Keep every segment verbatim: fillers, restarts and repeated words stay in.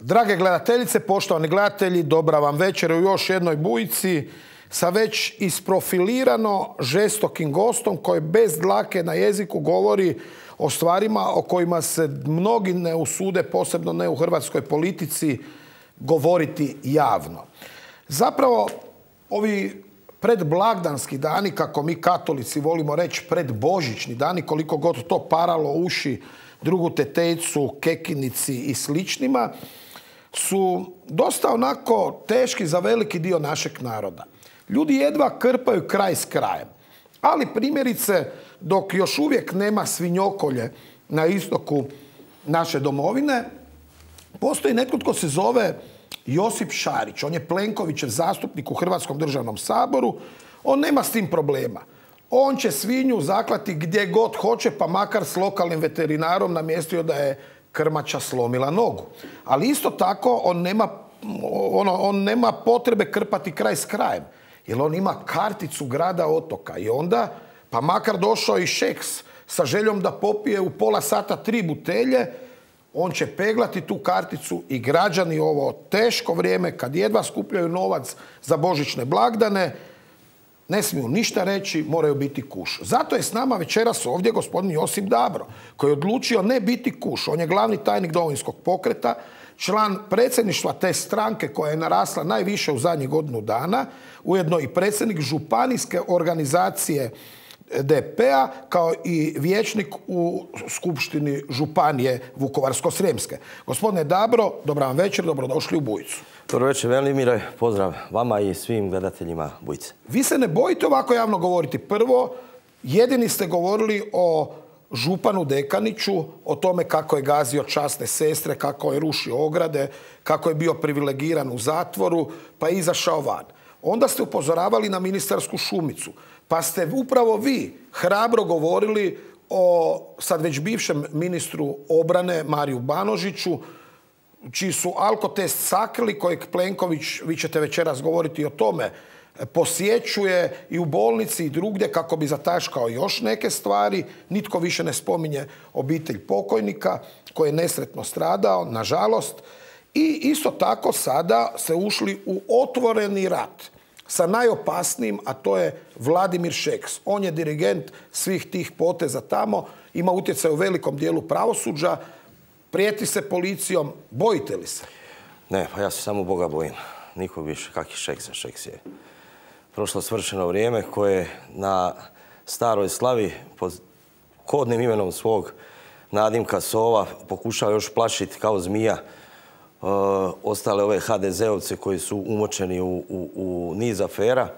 Drage gledateljice, poštovani gledatelji, dobra vam večer u još jednoj bujici sa već isprofilirano žestokim gostom koji bez dlake na jeziku govori o stvarima o kojima se mnogi ne usude, posebno ne u hrvatskoj politici, govoriti javno. Zapravo, ovi predblagdanski dani, kako mi katolici volimo reći predbožićni dani, koliko god to paralo uši drugu tetejcu, kekinici i sličnima, su dosta onako teški za veliki dio našeg naroda. Ljudi jedva krpaju kraj s krajem. Ali primjerice, dok još uvijek nema svinjokolje na istoku naše domovine, postoji netko tko se zove Josip Šarić. On je Plenkovićev zastupnik u Hrvatskom državnom saboru. On nema s tim problema. On će svinju zaklati gdje god hoće, pa makar s lokalnim veterinarom namjestio da je krmača slomila nogu. Ali isto tako on nema, ono, on nema potrebe krpati kraj s krajem. Jer on ima karticu grada Otoka. I onda, pa makar došao i Šeks sa željom da popije u pola sata tri butelje, on će peglati tu karticu i građani ovo teško vrijeme, kad jedva skupljaju novac za božićne blagdane, ne smiju ništa reći, moraju biti kuš. Zato je s nama večeras ovdje gospodin Josip Dabro, koji je odlučio ne biti kuš. On je glavni tajnik Domovinskog pokreta, član predsjedništva te stranke koja je narasla najviše u zadnjih godinu dana, ujedno i predsjednik županijske organizacije D P-a, kao i vijećnik u Skupštini županije Vukovarsko-srijemske. Gospodine Dabro, dobra vam večer, dobrodošli u Bujicu. Dobro večer, Velimire, pozdrav vama i svim gledateljima Bujice. Vi se ne bojite ovako javno govoriti. Prvo, jedini ste govorili o županu Dekaniću, o tome kako je gazio časne sestre, kako je rušio ograde, kako je bio privilegiran u zatvoru, pa je izašao van. Onda ste upozoravali na ministarsku šumicu, pa ste upravo vi hrabro govorili o sad već bivšem ministru obrane Mariju Banožiću, čiji su alkotest sakrili, kojeg Plenković, vi ćete večeras govoriti o tome, posjećuje i u bolnici i drugdje kako bi zataškao još neke stvari. Nitko više ne spominje obitelj pokojnika koji je nesretno stradao, nažalost. I isto tako sada se ušli u otvoreni rat sa najopasnijim, a to je Vladimir Šeks. On je dirigent svih tih poteza tamo, ima utjecaj u velikom dijelu pravosuđa, prijeti se policijom. Bojite li se? Ne, pa ja se samo Boga bojim. Niko više, kakvi Šeksa, Šeks je prošlo svršeno vrijeme koje na staroj slavi pod kodnim imenom svog nadimka Sova pokušava još plašiti kao zmija uh, ostale ove ha de zeovce koji su umočeni u, u, u niz afera.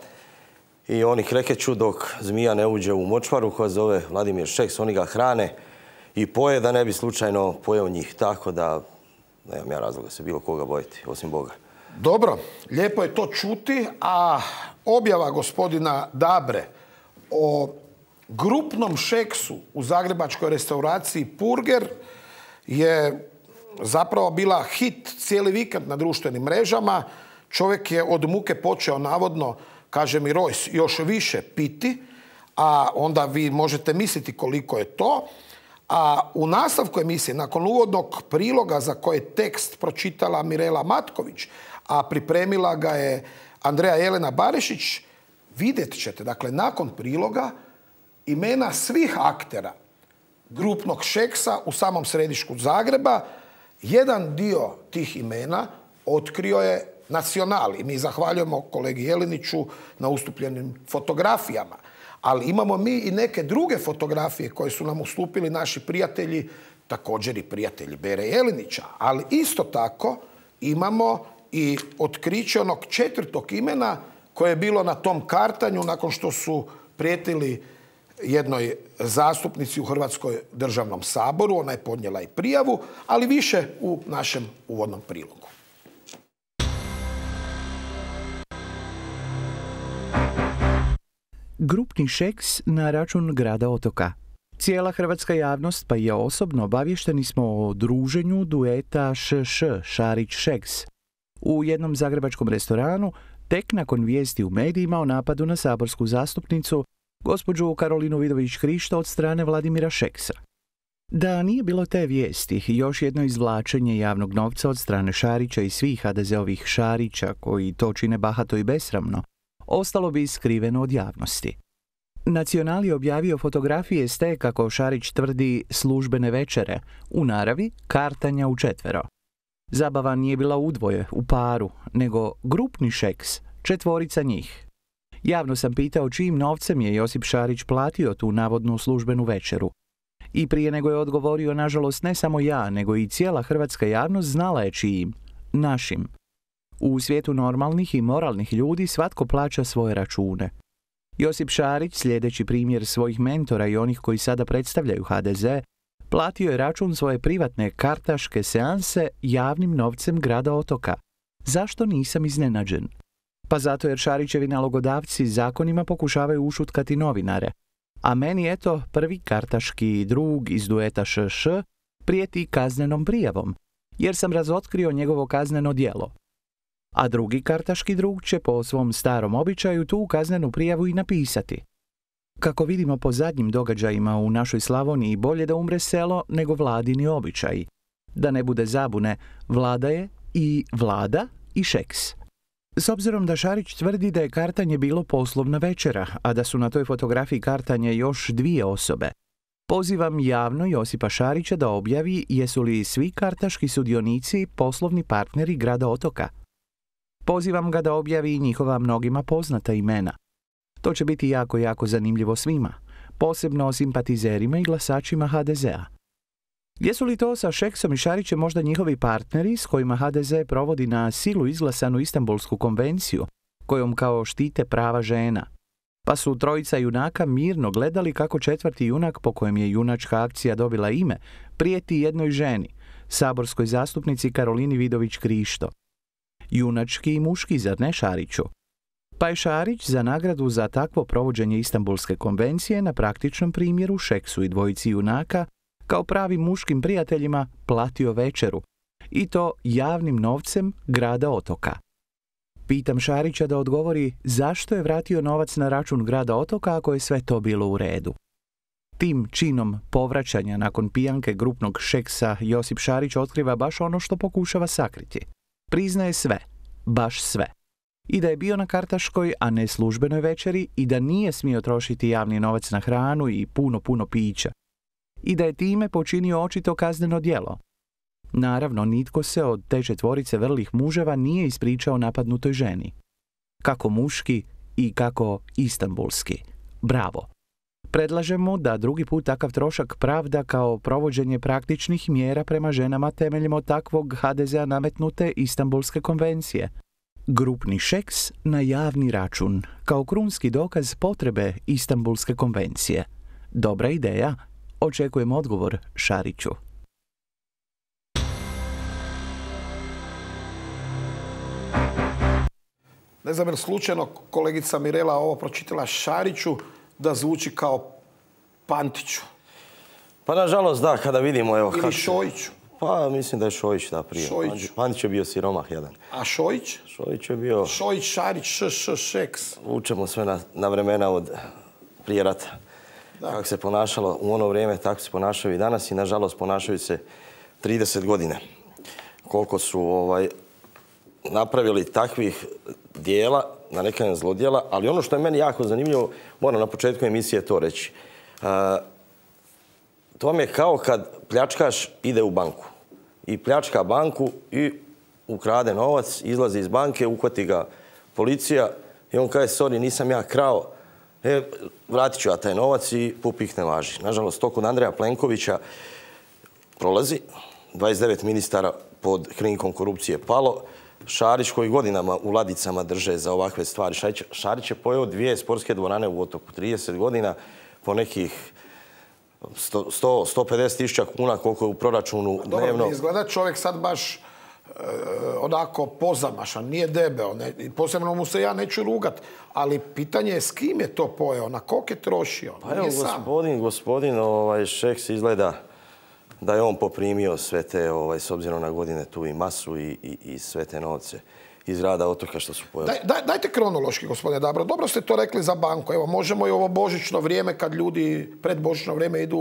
I oni krekeću dok zmija ne uđe u močvaru koja zove Vladimir Šeks. Oni ga hrane i poje da ne bi slučajno pojeo njih. Tako da nemam ja razloga se bilo koga bojiti, osim Boga. Dobro, lijepo je to čuti, a objava gospodina Dabre o grupnom Šeksu u zagrebačkoj restauraciji Purger je zapravo bila hit cijeli vikend na društvenim mrežama. Čovjek je od muke počeo navodno, kaže mi Rojs, još više piti, a onda vi možete misliti koliko je to. A u nastavku emisije, nakon uvodnog priloga za koje je tekst pročitala Mirela Matković, a pripremila ga je Andreja Jelena Barišić, vidjet ćete, dakle, nakon priloga imena svih aktera grupnog Šeksa u samom središtu Zagreba. Jedan dio tih imena otkrio je Nacional i mi zahvaljujemo kolegi Jeliniću na ustupljenim fotografijama. Ali imamo mi i neke druge fotografije koje su nam ustupili naši prijatelji, također i prijatelji Bere Jelinića. Ali isto tako imamo i otkriće onog četvrtog imena koje je bilo na tom kartanju nakon što su prijetili jednoj zastupnici u Hrvatskom državnom saboru. Ona je podnijela i prijavu, ali više u našem uvodnom prilogu. Grupni Šeks na račun grada Otoka. Cijela hrvatska javnost, pa i ja osobno, obavješteni smo o druženju dueta š š Šarić-Šeks u jednom zagrebačkom restoranu, tek nakon vijesti u medijima o napadu na saborsku zastupnicu, gospođu Karolinu Vidović Krišto od strane Vladimira Šeksa. Da nije bilo te vijesti, još jedno izvlačenje javnog novca od strane Šarića i svih ha de ze-ovih Šarića, koji to čine bahato i besramno, ostalo bi skriveno od javnosti. Nacional je objavio fotografije s te, kako Šarić tvrdi, službene večere, u naravi kartanja u četvero. Zabava nije bila udvoje, u paru, nego grupni šeks, četvorica njih. Javno sam pitao čijim novcem je Josip Šarić platio tu navodnu službenu večeru. I prije nego je odgovorio, nažalost, ne samo ja, nego i cijela hrvatska javnost znala je čijim, našim. U svijetu normalnih i moralnih ljudi svatko plaća svoje račune. Josip Šarić, slijedeći primjer svojih mentora i onih koji sada predstavljaju ha de ze, platio je račun svoje privatne kartaške seanse javnim novcem grada Otoka. Zašto nisam iznenađen? Pa zato jer Šarićevi nalogodavci zakonima pokušavaju ušutkati novinare. A meni, eto, prvi kartaški drug iz dueta š š prijeti kaznenom prijavom, jer sam razotkrio njegovo kazneno djelo. A drugi kartaški drug će po svom starom običaju tu kaznenu prijavu i napisati. Kako vidimo po zadnjim događajima u našoj Slavoniji, bolje da umre selo nego vladini običaji. Da ne bude zabune, vlada je i vlada i šeks. S obzirom da Šarić tvrdi da je kartanje bilo poslovna večera, a da su na toj fotografiji kartanje još dvije osobe, pozivam javno Josipa Šarića da objavi jesu li svi kartaški sudionici poslovni partneri grada Otoka. Pozivam ga da objavi njihova mnogima poznata imena. To će biti jako, jako zanimljivo svima, posebno simpatizerima i glasačima ha de ze-a. Jesu li to sa Šeksom i Šarićem možda njihovi partneri s kojima ha de ze provodi na silu izglasanu Istanbulsku konvenciju, kojom kao štite prava žena? Pa su trojica junaka mirno gledali kako četvrti junak, po kojem je junačka akcija dobila ime, prijeti jednoj ženi, saborskoj zastupnici Karolini Vidović Krišto. Junački i muški, zar ne, Šariću? Pa je Šarić za nagradu za takvo provođenje Istanbulske konvencije na praktičnom primjeru Šeksu i dvojici junaka kao pravim muškim prijateljima platio večeru, i to javnim novcem grada Otoka. Pitam Šarića da odgovori zašto je vratio novac na račun grada Otoka ako je sve to bilo u redu. Tim činom povraćanja nakon pijanke grupnog Šeksa Josip Šarić otkriva baš ono što pokušava sakriti. Priznaje sve, baš sve. I da je bio na kartaškoj, a ne službenoj večeri, i da nije smio trošiti javni novac na hranu i puno, puno pića. I da je time počinio očito kazneno djelo. Naravno, nitko se od te četvorice vrlih muževa nije ispričao napadnutoj ženi. Kako muški i kako istanbulski. Bravo! Predlažemo da drugi put takav trošak pravda kao provođenje praktičnih mjera prema ženama temeljem od takvog ha de ze-a nametnute Istanbulske konvencije. Grupni šeks na javni račun, kao krunski dokaz potrebe Istanbulske konvencije. Dobra ideja, očekujem odgovor Šariću. Ne znam je li slučajno kolegica Mirela ovo pročitala Šariću da zvuči kao Pantiću. Pa nažalost da, kada vidimo... Evo, ili kako... Šojiću. Pa mislim da je Šojić da prije. Šojić. Pantić je bio siromah jedan. A Šojić? Šojić je bio... Šojić, Šarić, Š, Š, Šeks. Učemo sve na, na vremena od prije rata. Da. Kako se ponašalo u ono vrijeme, tako se ponašaju i danas i nažalost ponašaju se trideset godine. Koliko su ovaj, napravili takvih dijela, na neka zlodjela, ali ono što je meni jako zanimljivo, moram na početku emisije to reći. Uh, to vam je kao kad pljačkaš ide u banku. I pljačka banku i ukrade novac, izlazi iz banke, uhvati ga policija i on kaže, sorry, nisam ja krao, e, vratit ću ja taj novac i pupih ne važi. Nažalost, to kod Andreja Plenkovića prolazi, dvadeset devet ministara pod krinkom korupcije palo, Šarić koji godinama u ladicama drže za ovakve stvari. Šarić, Šarić je pojeo dvije sportske dvorane u Otoku, trideset godina, po nekih sto do sto pedeset tisuća kuna koliko je u proračunu dnevno. Dobro, ne izgleda čovjek sad baš e, onako pozamašan, nije debeo. Ne, posebno mu se ja neću rugat, ali pitanje je s kim je to pojeo, na koliko je trošio. Pa evo, gospodin, gospodin ovaj, Šeks izgleda da je on poprimio sve te, ovaj, s obzirom na godine, tu i masu i, i, i sve te novce iz rada Otoka što su pojeli. Daj, daj, dajte kronološki, gospodine Dabro. Dobro ste to rekli za banku. Evo, možemo i ovo božićno vrijeme, kad ljudi pred božićno vrijeme idu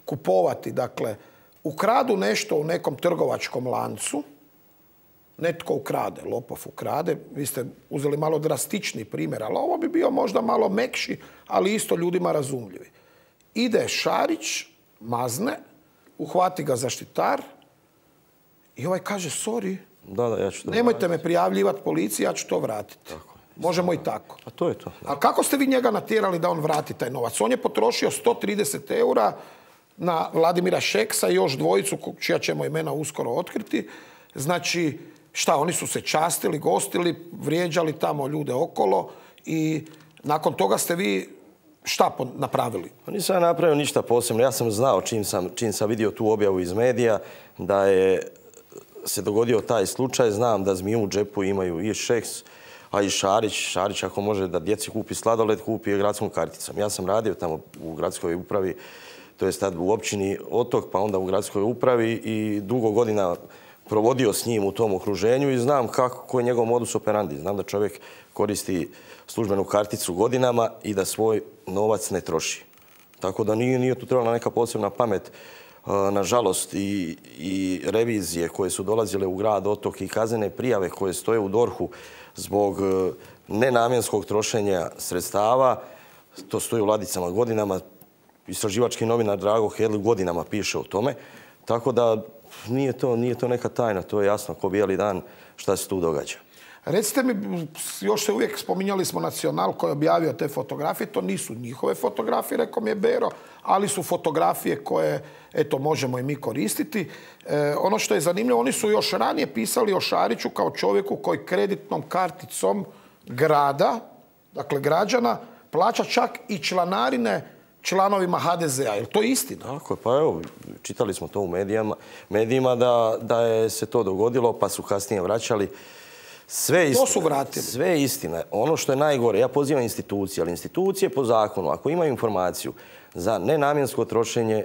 kupovati. Dakle, ukradu nešto u nekom trgovačkom lancu, netko ukrade, lopov ukrade, vi ste uzeli malo drastični primjer, ali ovo bi bio možda malo mekši, ali isto ljudima razumljivi. Ide Šarić, mazne, uhvati ga zaštitar i ovaj kaže, sorry, da, da, ja ću to nemojte vratiti. me prijavljivati policiji, ja ću to vratiti. Tako. Možemo i tako. A to je to. A kako ste vi njega natjerali da on vrati taj novac? On je potrošio sto trideset eura na Vladimira Šeksa i još dvojicu čija ćemo imena uskoro otkriti. Znači, šta, oni su se častili, gostili, vrijeđali tamo ljude okolo i nakon toga ste vi šta napravili? Pa nisam ja napravio ništa posebno. Ja sam znao čim sam, čim sam vidio tu objavu iz medija da je se dogodio taj slučaj. Znam da zmiju u džepu imaju i Šeks, a i Šarić. Šarić ako može da djeci kupi sladoled, kupi je gradskom karticom. Ja sam radio tamo u gradskoj upravi, to je tad u općini Otok, pa onda u gradskoj upravi i dugo godina provodio s njim u tom okruženju i znam kako, koji je njegov modus operandi. Znam da čovjek koristi službenu karticu godinama i da svoj novac ne troši. Tako da nije, nije tu trebala neka posebna pamet. Nažalost, i, i revizije koje su dolazile u grad Otok i kaznene prijave koje stoje u dorhu zbog nenamjenskog trošenja sredstava, to stoji u ladicama godinama. Istraživački novinar Drago Hedl godinama piše o tome. Tako da nije to, nije to neka tajna, to je jasno ko bijeli dan šta se tu događa. Recite mi, još se uvijek spominjali smo Nacional koji je objavio te fotografije, to nisu njihove fotografije, rekao mi je Bero, ali su fotografije koje, eto, možemo i mi koristiti. E, ono što je zanimljivo, oni su još ranije pisali o Šariću kao čovjeku koji kreditnom karticom grada, dakle građana, plaća čak i članarine članovima ha de zea. Je li to istina? Tako je, pa evo, čitali smo to u medijama, medijima da, da je se to dogodilo, pa su kasnije vraćali. Sve istina. To su vratili. Sve istina. Ono što je najgore, ja pozivam institucije, ali institucije po zakonu, ako imaju informaciju za nenamjensko trošenje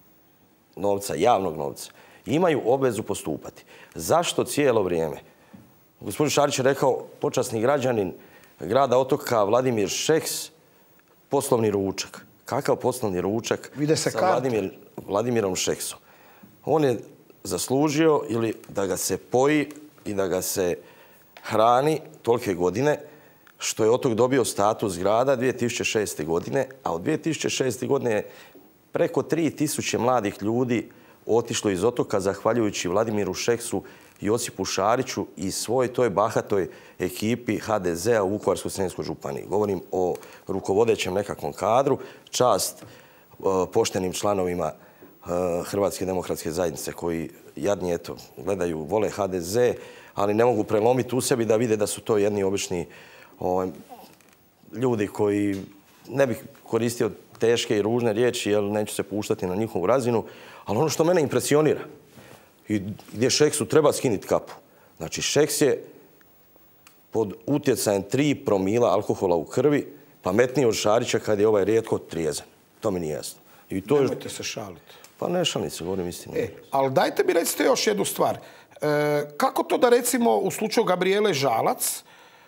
novca, javnog novca, imaju obvezu postupati. Zašto cijelo vrijeme? Gospodin Šarić je rekao, počasni građanin grada Otoka Vladimir Šeks, poslovni ručak. Kakav poslovni ručak Vide se sa Vladimir, Vladimirom Šeksom? On je zaslužio ili da ga se poji i da ga se hrani tolike godine što je Otok dobio status grada dvije tisuće šeste. godine, a od dvije tisuće šeste. godine je preko tri tisuće mladih ljudi otišlo iz Otoka zahvaljujući Vladimiru Šeksu, Josipu Šariću i svoj toj bahatoj ekipi ha de zea u Vukovarsko-srijemskoj županiji. Govorim o rukovodećem nekakvom kadru, čast uh, poštenim članovima uh, Hrvatske demokratske zajednice koji jadni, eto, gledaju, vole ha de ze, ali ne mogu prelomiti u sebi da vide da su to jedni obični o, ljudi koji ne bih koristio teške i ružne riječi, jer neću se puštati na njihovu razinu, ali ono što mene impresionira i gdje Šeksu treba skinuti kapu. Znači, Šeks je pod utjecajem tri promila alkohola u krvi pametniji od Šarića kad je ovaj rijetko trijezan. To mi nije jasno. I to nemojte se šaliti. Pa ne šalim se, govorim istinu. E, ali dajte mi recite još jednu stvar. E, kako to da recimo u slučaju Gabrijele Žalac,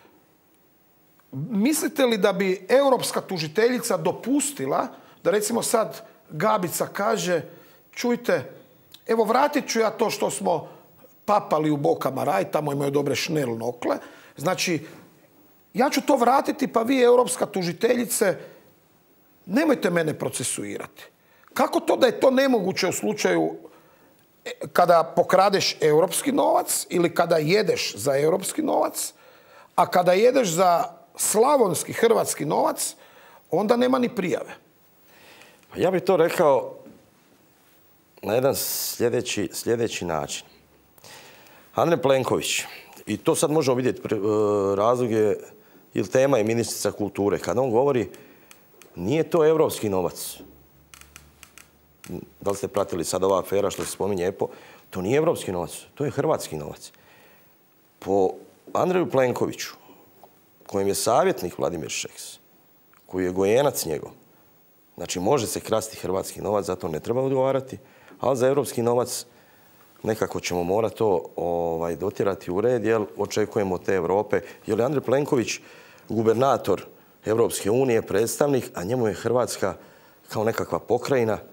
mislite li da bi europska tužiteljica dopustila da recimo sad Gabica kaže, čujte, evo vratit ću ja to što smo papali u Bokama Raj, tamo imaju dobre šnel nokle, znači ja ću to vratiti pa vi europska tužiteljice nemojte mene procesuirati. Kako to da je to nemoguće u slučaju kada pokradeš europski novac ili kada jedeš za europski novac, a kada jedeš za slavonski hrvatski novac, onda nema ni prijave? Ja bih to rekao na jedan sljedeći, sljedeći način. Andrej Plenković, i to sad možemo vidjeti razlog je, ili tema je ministrica kulture, kada on govori nije to europski novac. Da li ste pratili sad ova afera što se spominje E P O? To nije europski novac, to je hrvatski novac. Po Andreju Plenkoviću, kojem je savjetnik Vladimir Šeks, koji je gojenac njegov, znači može se krasti hrvatski novac, zato ne treba odgovarati, ali za europski novac nekako ćemo morati to ovaj, dotjerati u red, jer očekujemo te Europe. Jer je Andrej Plenković gubernator Europske unije, predstavnik, a njemu je Hrvatska kao nekakva pokrajina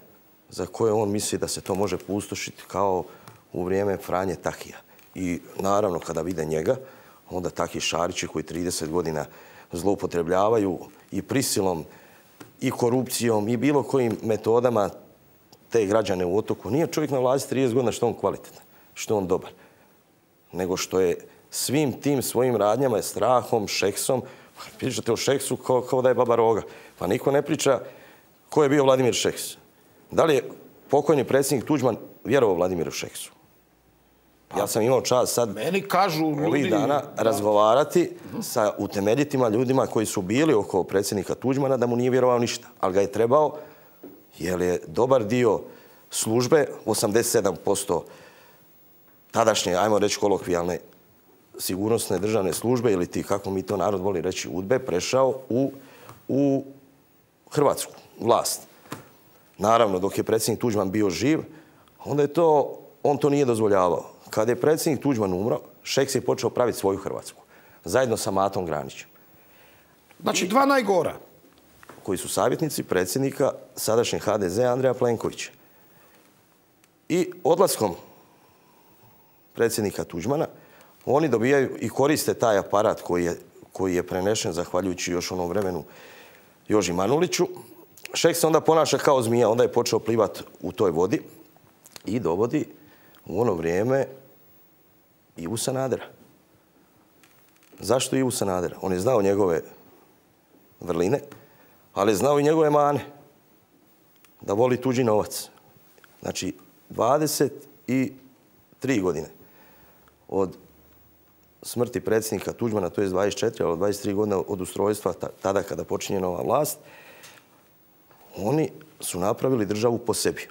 za koje on misli da se to može pustošiti kao u vrijeme Franje Tahija. I naravno kada vide njega, onda takvi Šarići koji trideset godina zloupotrebljavaju i prisilom i korupcijom i bilo kojim metodama te građane u Otoku. Nije čovjek na vlasti trideset godina što on kvalitetan, što on dobar, nego što je svim tim svojim radnjama, strahom, Šeksom, pričate o Šeksu kao, kao da je baba roga. Pa niko ne priča ko je bio Vladimir Šeks. Da li je pokojni predsjednik Tuđman vjerovao Vladimiru Šeksu? Ja sam imao čast sad Meni kažu ljudi... ovih dana razgovarati sa utemeljitima ljudima koji su bili oko predsjednika Tuđmana da mu nije vjerovao ništa. Ali ga je trebao jer je dobar dio službe, osamdeset sedam posto tadašnje, ajmo reći kolokvijalne, sigurnosne državne službe ili ti, kako mi to narod voli reći, udbe, prešao u, u hrvatsku vlast. Naravno, dok je predsjednik Tuđman bio živ, onda je to, on to nije dozvoljavao. Kad je predsjednik Tuđman umro, Šeks je počeo praviti svoju Hrvatsku. Zajedno sa Matom Granićem. Znači, dva najgora. Koji su savjetnici predsjednika sadašnje ha de ze Andreja Plenkovića. I odlaskom predsjednika Tuđmana, oni dobijaju i koriste taj aparat koji je, koji je prenešen zahvaljujući još onom vremenu Joži Manuliću. Šeks se onda ponaša kao zmija, onda je počeo plivati u toj vodi i dovodi u ono vrijeme Ivu Sanadera. Zašto Ivu Sanadera? On je znao njegove vrline, ali je znao i njegove mane. Da voli tuđi novac. Znači, dvadeset tri godine od smrti predsjednika Tuđmana, to je dvadeset četiri, ali dvadeset tri godine od ustrojstva, tada kada počinje nova vlast, oni su napravili državu po sebi.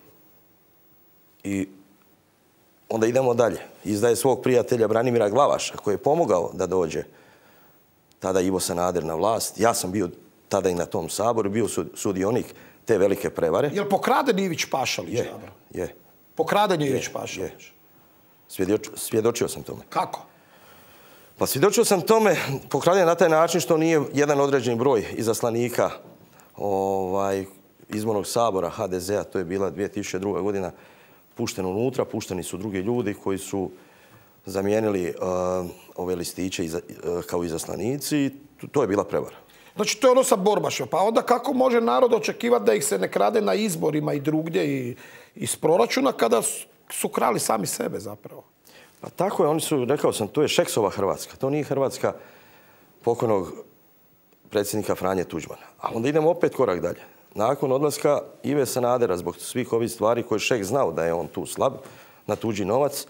I onda idemo dalje. Izdaje svog prijatelja Branimira Glavaša, koji je pomogao da dođe tada Ivo Sanader na vlast. Ja sam bio tada i na tom saboru, bio sudionik te velike prevare. Je li pokraden Ivić Pašalić? Je, je. Pokraden je Ivić Pašalić? Svjedočio, svjedočio sam tome. Kako? Pa svjedočio sam tome, pokraden na taj način što nije jedan određeni broj izaslanika ovaj, izbornog sabora ha de zea, to je bila dvije tisuće druga godina, pušten unutra, pušteni su drugi ljudi koji su zamijenili uh, ove listiće iza, uh, kao izaslanici i to je bila prevara. Znači, to je ono sa Borbašem. Pa onda kako može narod očekivati da ih se ne krade na izborima i drugdje i iz proračuna kada su krali sami sebe zapravo? Pa tako je, oni su, rekao sam, to je Šeksova Hrvatska. To nije Hrvatska pokojnog predsjednika Franje Tuđmana. A onda idemo opet korak dalje. Nakon odlaska Ive Sanadera, zbog svih ovih stvari koje Šeks znao da je on tu slab, na tuđi novac,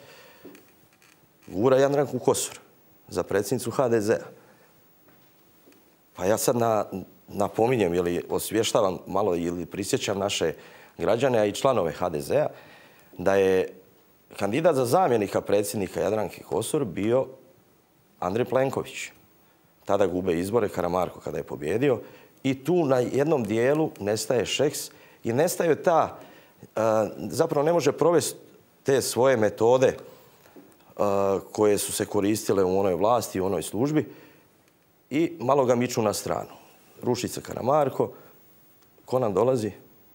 gura Jadranku Kosor za predsjednicu ha de zea. Pa ja sad na, napominjem ili osvještavam malo ili prisjećam naše građane, a i članove ha de zea, da je kandidat za zamjenika predsjednika Jadranke Kosor bio Andrej Plenković. Tada gube izbore, Karamarko kada je pobjedio. I tu na jednom dijelu nestaje Šeks i nestaje ta, zapravo ne može provesti te svoje metode koje su se koristile u onoj vlasti i u onoj službi i malo ga miču na stranu. Ruši se Karamarko. Ko nam dolazi?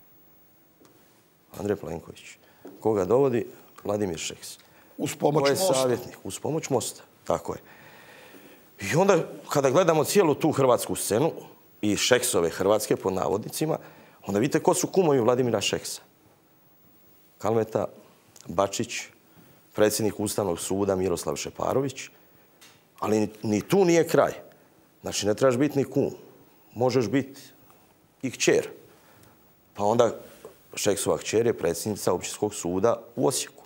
Andrej Plenković. Koga dovodi? Vladimir Šeks. Uz pomoć Mosta. Savjetnik. Uz pomoć Mosta. Tako je. I onda kada gledamo cijelu tu hrvatsku scenu i Šeksove Hrvatske pod navodnicima, onda vidite ko su kumovi Vladimira Šeksa. Kalmeta, Bačić, predsjednik Ustavnog suda Miroslav Šeparović, ali ni, ni tu nije kraj. Znači, ne trebaš biti ni kum. Možeš biti i kćer. Pa onda Šeksova kćer je predsjednica Općinskog suda u Osijeku.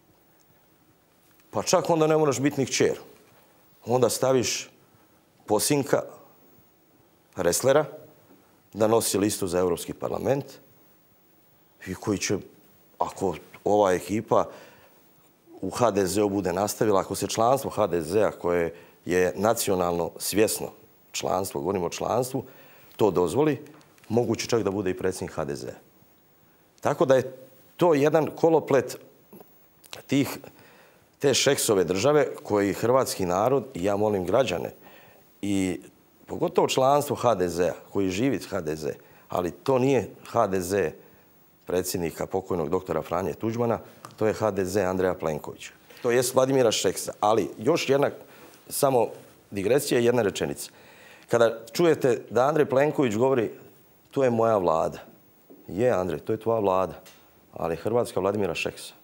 Pa čak onda ne moraš biti ni kćer. Onda staviš posinka Reslera da nosi listu za Europski parlament i koji će, ako ova ekipa u ha de zeu bude nastavila, ako se članstvo ha de zea koje je nacionalno svjesno članstvo, govorimo o članstvu, to dozvoli, moguće čak da bude i predsjednik ha de zea. Tako da je to jedan koloplet tih, te Šeksove države koji hrvatski narod, i ja molim građane, i pogotovo članstvo ha de zea, koji živi ha de ze, ali to nije ha de ze predsjednika pokojnog doktora Franje Tuđmana, to je H D Z Andreja Plenkovića. To je Vladimira Šeksa. Ali još jedna, samo digresija i jedna rečenica. Kada čujete da Andrej Plenković govori to je moja vlada. Je, Andrej, to je tvoja vlada. Ali Hrvatska Vladimira Šeksa.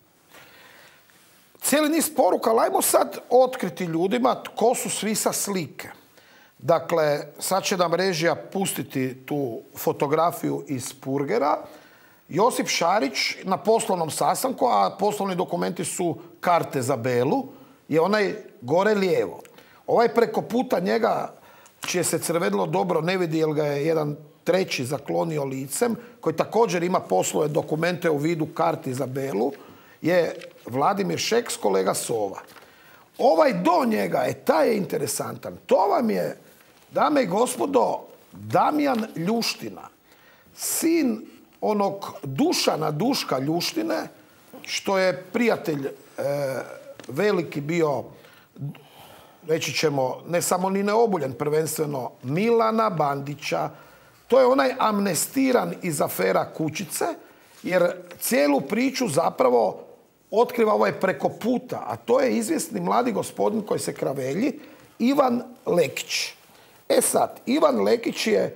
Cijeli niz poruka, ali ajmo sad otkriti ljudima tko su svi sa slike. Dakle, sad će nam režija pustiti tu fotografiju iz Purgera. Josip Šarić na poslovnom sastanku, a poslovni dokumenti su karte za Belu, je onaj gore lijevo. Ovaj preko puta njega, čije se crvenilo dobro ne vidi, jer ga je jedan treći zaklonio licem, koji također ima poslove dokumente u vidu karti za Belu, je Vladimir Šeks, kolega Sova. Ovaj do njega, je taj je interesantan. To vam je, dame i gospodo, Damjan Ljuština, sin onog Dušana Duška Ljuštine, što je prijatelj e, veliki bio, reći ćemo, ne samo Nine Obuljen, prvenstveno Milana Bandića. To je onaj amnestiran iz afera Kućice, jer cijelu priču zapravo otkriva ovaj preko puta, a to je izvjesni mladi gospodin koji se kravelji, Ivan Lekić. E sad, Ivan Lekić je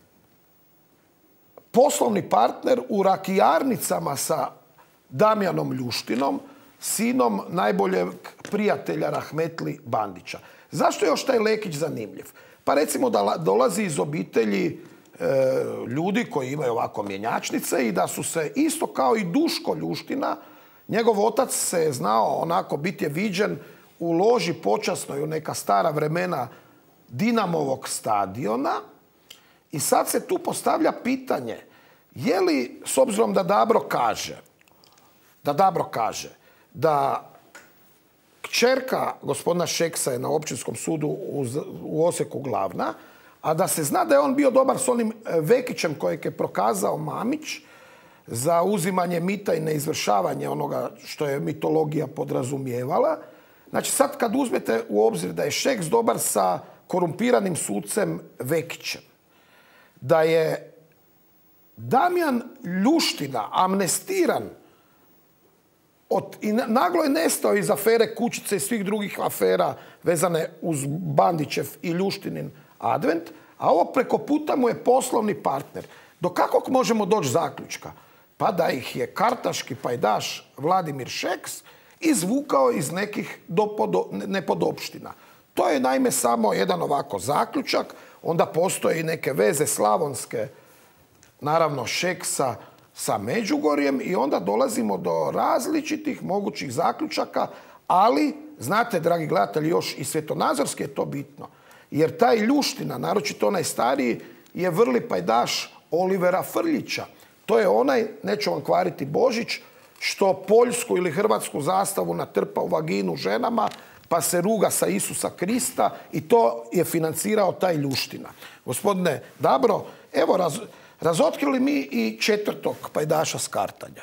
poslovni partner u rakijarnicama sa Damjanom Ljuštinom, sinom najboljeg prijatelja Rahmetli Bandića. Zašto je još taj Lekić zanimljiv? Pa recimo da dolazi iz obitelji e, ljudi koji imaju ovako mjenjačnice i da su se isto kao i Duško Ljuština, njegov otac se je znao onako, bit je viđen u loži počasnoj u neka stara vremena Dinamovog stadiona. I sad se tu postavlja pitanje, je li, s obzirom da Dabro kaže, da Dabro kaže, da kćerka gospodina Šeksa je na općinskom sudu u, u Osijeku glavna, a da se zna da je on bio dobar s onim Vekićem kojeg je prokazao Mamić za uzimanje mita i neizvršavanje onoga što je mitologija podrazumijevala. Znači sad kad uzmete u obzir da je Šeks dobar sa korumpiranim sucem Vekićem, da je Damjan Ljuština amnestiran od, i naglo je nestao iz afere Kućice i svih drugih afera vezane uz Bandićev i Ljuštinin advent, a ovo preko puta mu je poslovni partner. Do kakvog možemo doći zaključka? Pa da ih je kartaški pajdaš Vladimir Šeks izvukao iz nekih nepodopština. To je naime samo jedan ovako zaključak, onda postoje i neke veze slavonske, naravno Šeksa sa Međugorjem i onda dolazimo do različitih mogućih zaključaka, ali, znate, dragi gledatelji, još i svjetonazorski je to bitno. Jer taj Ljuština, naročito onaj stariji, je vrli pajdaš Olivera Frljića. To je onaj, neću vam kvariti Božić, što poljsku ili hrvatsku zastavu natrpa u vaginu ženama, pa se ruga sa Isusa Krista i to je financirao taj Ljuština. Gospodine Dabro, evo, raz, razotkrili mi i četvrtog pajdaša Skartalja.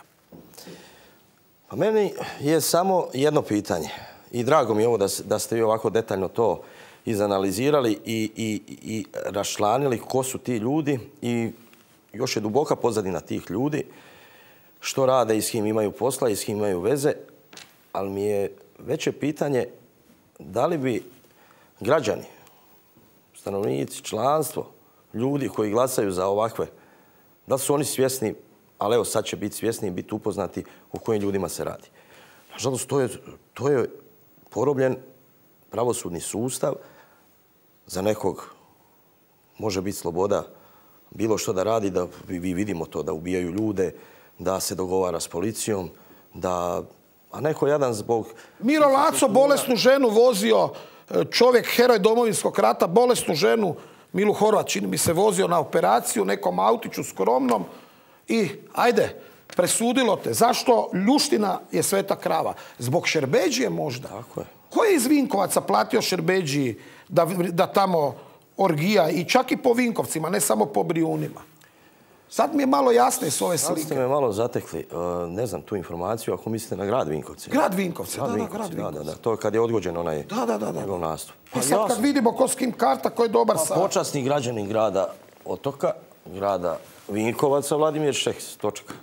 Pa meni je samo jedno pitanje i drago mi je ovo da, da ste vi ovako detaljno to izanalizirali i, i, i raščlanili ko su ti ljudi i još je duboka pozadina tih ljudi, što rade i s kim imaju posla i s kim imaju veze, ali mi je veće pitanje da li bi građani, stanovnici, članstvo, ljudi koji glasaju za ovakve, da li su oni svjesni, ali evo sad će biti svjesni i biti upoznati o kojim ljudima se radi. Nažalost, to je, to je porobljen pravosudni sustav. Za nekog može biti sloboda bilo što da radi, da vi vidimo to, da ubijaju ljude, da se dogovara s policijom, da... A neko jadan zbog... Miro Laco bolesnu ženu vozio, čovjek, heroj Domovinskog rata, bolesnu ženu, Milu Horvat, čini mi se, vozio na operaciju nekom autiću skromnom i, ajde, presudilo te. Zašto Ljuština je sveta krava? Zbog Šerbedžije možda? Tako je. Ko je iz Vinkovaca platio Šerbedžiji da, da tamo orgija i čak i po Vinkovcima, ne samo po Brijunima? Sad mi je malo jasnije s ove slike. Sad ste me malo zatekli. Ne znam tu informaciju, ako mislite na grad Vinkovci. Grad Vinkovci, da, da, grad Vinkovci. Da, da, da. To je kad je odgođen onaj da, da, da, da. njegov nastup. Pa sad kad vidimo ko s kim karta, ko je dobar sa... Počasni građanin grada Otoka, grada Vinkovaca, Vladimir Šeks, točka.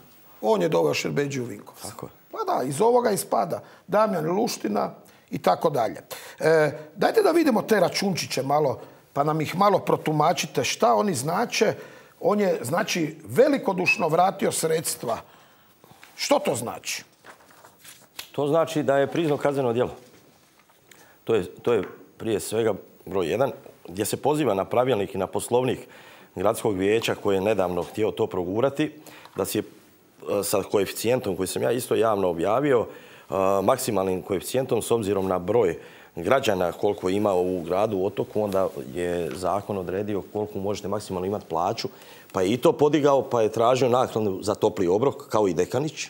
On je doveo Šerbedžiju u Vinkovce. Tako je. Pa da, iz ovoga ispada Damjan Luština i tako dalje. E, dajte da vidimo te računčiće malo, pa nam ih malo protumačite šta oni znače. On je, znači, velikodušno vratio sredstva. Što to znači? To znači da je priznao kazneno djelo. To je, to je prije svega broj jedan, gdje se poziva na pravilnik i na poslovnik gradskog vijeća koji je nedavno htio to progurati, da si je sa koeficijentom koji sam ja isto javno objavio, maksimalnim koeficijentom s obzirom na broj građana koliko ima u gradu Otoku, onda je zakon odredio koliko možete maksimalno imati plaću, pa je i to podigao, pa je tražio naknadu za topli obrok, kao i Dekanić,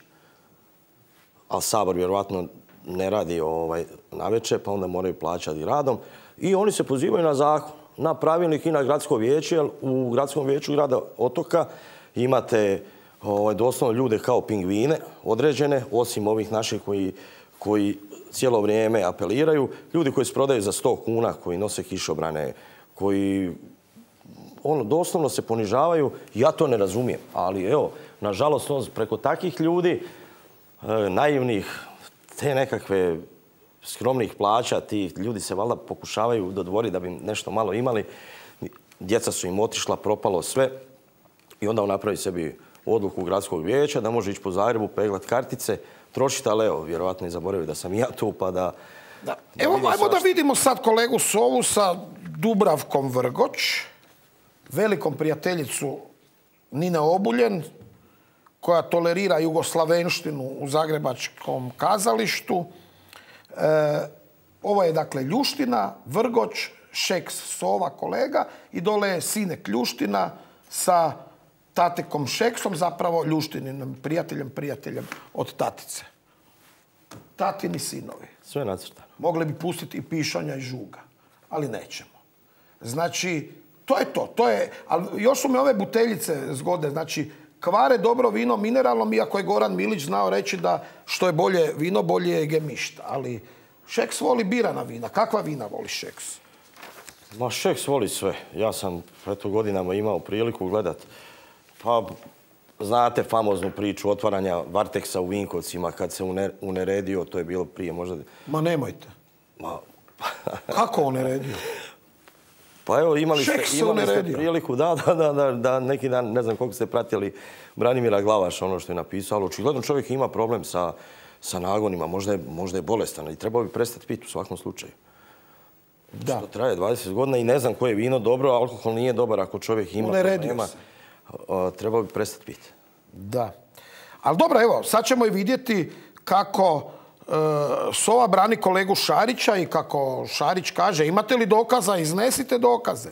ali Sabor vjerovatno ne radi ovaj, navečer, pa onda moraju plaćati radom. I oni se pozivaju na zakon, na pravilnik i na gradsko vijeće, jer u gradskom vijeću grada Otoka imate ovaj, doslovno ljude kao pingvine određene, osim ovih naših koji, koji cijelo vrijeme apeliraju. Ljudi koji se prodaju za sto kuna, koji nose kišobrane, koji ono, doslovno se ponižavaju. Ja to ne razumijem, ali evo, nažalost, on preko takvih ljudi, e, naivnih, te nekakve skromnih plaća, ti ljudi se valjda pokušavaju dodvoriti da bi nešto malo imali. Djeca su im otišla, propalo sve i onda on napravi sebi odluku gradskog vijeća da može ići po Zagrebu, peglat kartice, trošiti, ali evo, vjerovatno i zaboravio da sam ja tu, pa da... da. da evo, ajmo da vidimo sad kolegu Sovu sa Dubravkom Vrgoč, velikom prijateljicu Nine Obuljen, koja tolerira jugoslavenštinu u Zagrebačkom kazalištu. E, ovo je dakle Ljuština, Vrgoč, Šeks, Sova, kolega i dole je Sinek Ljuština sa tatekom Šeksom, zapravo Ljuštininim prijateljem, prijateljem od tatice. Tatini sinovi. Sve nacrtano. Mogli bi pustiti i Pišanja i Žuga, ali nećemo. Znači, to je to. to je, ali još su mi ove buteljice zgodne. Znači, kvare dobro vino mineralnom, iako je Goran Milić znao reći da što je bolje vino, bolje je gemišta. Ali Šeks voli birana vina. Kakva vina voli Šeks? Ma Šeks voli sve. Ja sam eto godinama imao priliku gledat. Pa, znate famoznu priču otvaranja Varteksa u Vinkovcima kad se uneredio, to je bilo prije možda... Ma nemojte. Ma... Kako uneredio? Pa evo, imali ste, imali ste priliku, da, da, da, da, da, neki dan, ne znam koliko ste pratili Branimira Glavaša, ono što je napisao, ali očigledno čovjek ima problem sa, sa nagonima, možda je, možda je bolestan i trebao bi prestati piti u svakom slučaju. Da. Što traje dvadeset godina i ne znam koje je vino dobro, a alkohol nije dobar ako čovjek ima problema. Trebao bi prestati piti. Da. Ali dobro, evo, sad ćemo i vidjeti kako e, Sova brani kolegu Šarića i kako Šarić kaže, imate li dokaza, iznesite dokaze.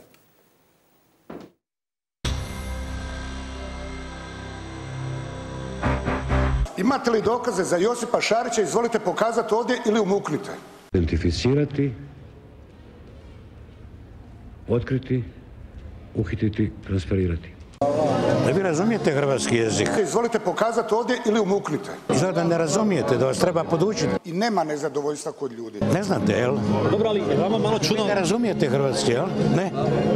Imate li dokaze za Josipa Šarića, izvolite pokazati ovdje ili umuknite. Identificirati, otkriti, uhititi, transferirati. Da vi razumijete hrvatski jezik. Izvolite pokazati ovdje ili umuknite. Izgleda da ne razumijete, da vas treba podučiti. I nema nezadovoljstva kod ljudi. Ne znate, jel? Dobro, ali je vama malo čudno. Ne razumijete hrvatski, jel? Ne?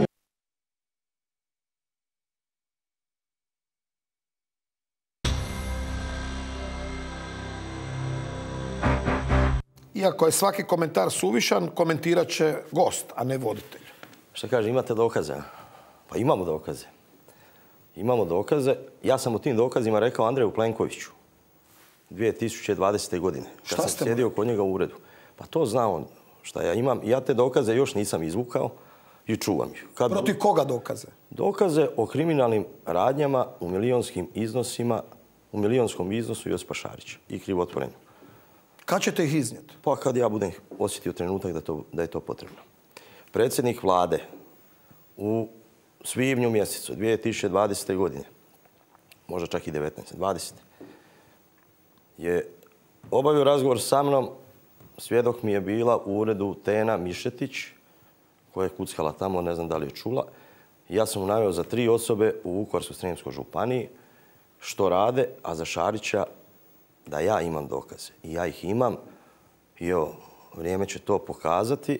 Iako je svaki komentar suvišan, komentirat će gost, a ne voditelj. Šta kaže, imate dokaze? Pa imamo dokaze. Imamo dokaze. Ja sam u tim dokazima rekao Andreju Plenkoviću dvije tisuće dvadesete. godine. Kad sam sjedio kod njega u uredu. Pa to zna on šta ja imam. Ja te dokaze još nisam izvukao i čuvam ih. Kad... Protiv koga dokaze? Dokaze o kriminalnim radnjama u milionskim iznosima, u milionskom iznosu Josipa Šarića i krivotvorenju. Kad ćete ih iznijeti? Pa kad ja budem osjetio trenutak da, to, da je to potrebno. Predsjednik vlade u svibnju mjesecu dvije tisuće dvadesete. godine, možda čak i devetnaeste. dvadesete. je obavio razgovor sa mnom. Svjedok mi je bila u uredu Tena Mišetić, koja je kuckala tamo, ne znam da li je čula. Ja sam mu naveo za tri osobe u Vukovarsko-srijemskoj županiji što rade, a za Šarića da ja imam dokaze. I ja ih imam i evo, vrijeme će to pokazati,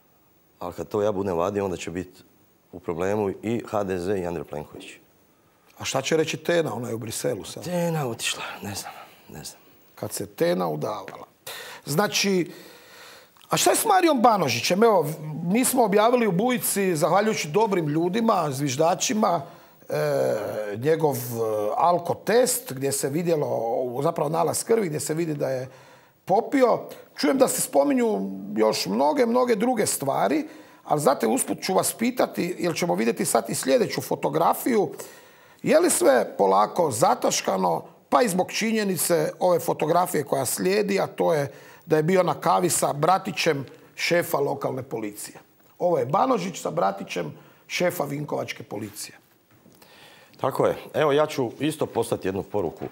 ali kad to ja budem vadio, onda će biti u problemu i ha de ze i Andrej Plenković. A šta će reći Tena? Ona je u Briselu sad. Tena otišla, ne znam, ne znam. Kad se Tena udavala. Znači, a šta je s Marijom Banožićem? Evo, mi smo objavili u Bujici, zahvaljujući dobrim ljudima, zviždačima, e, njegov alkotest gdje se vidjelo, zapravo nalaz krvi, gdje se vidi da je popio. Čujem da se spominju još mnoge, mnoge druge stvari, ali znate, usput ću vas pitati, jer ćemo vidjeti sad i sljedeću fotografiju, je li sve polako zataškano, pa i zbog činjenice ove fotografije koja slijedi, a to je da je bio na kavi sa bratićem šefa lokalne policije. Ovo je Banožić sa bratićem šefa vinkovačke policije. Tako je. Evo, ja ću isto poslati jednu poruku.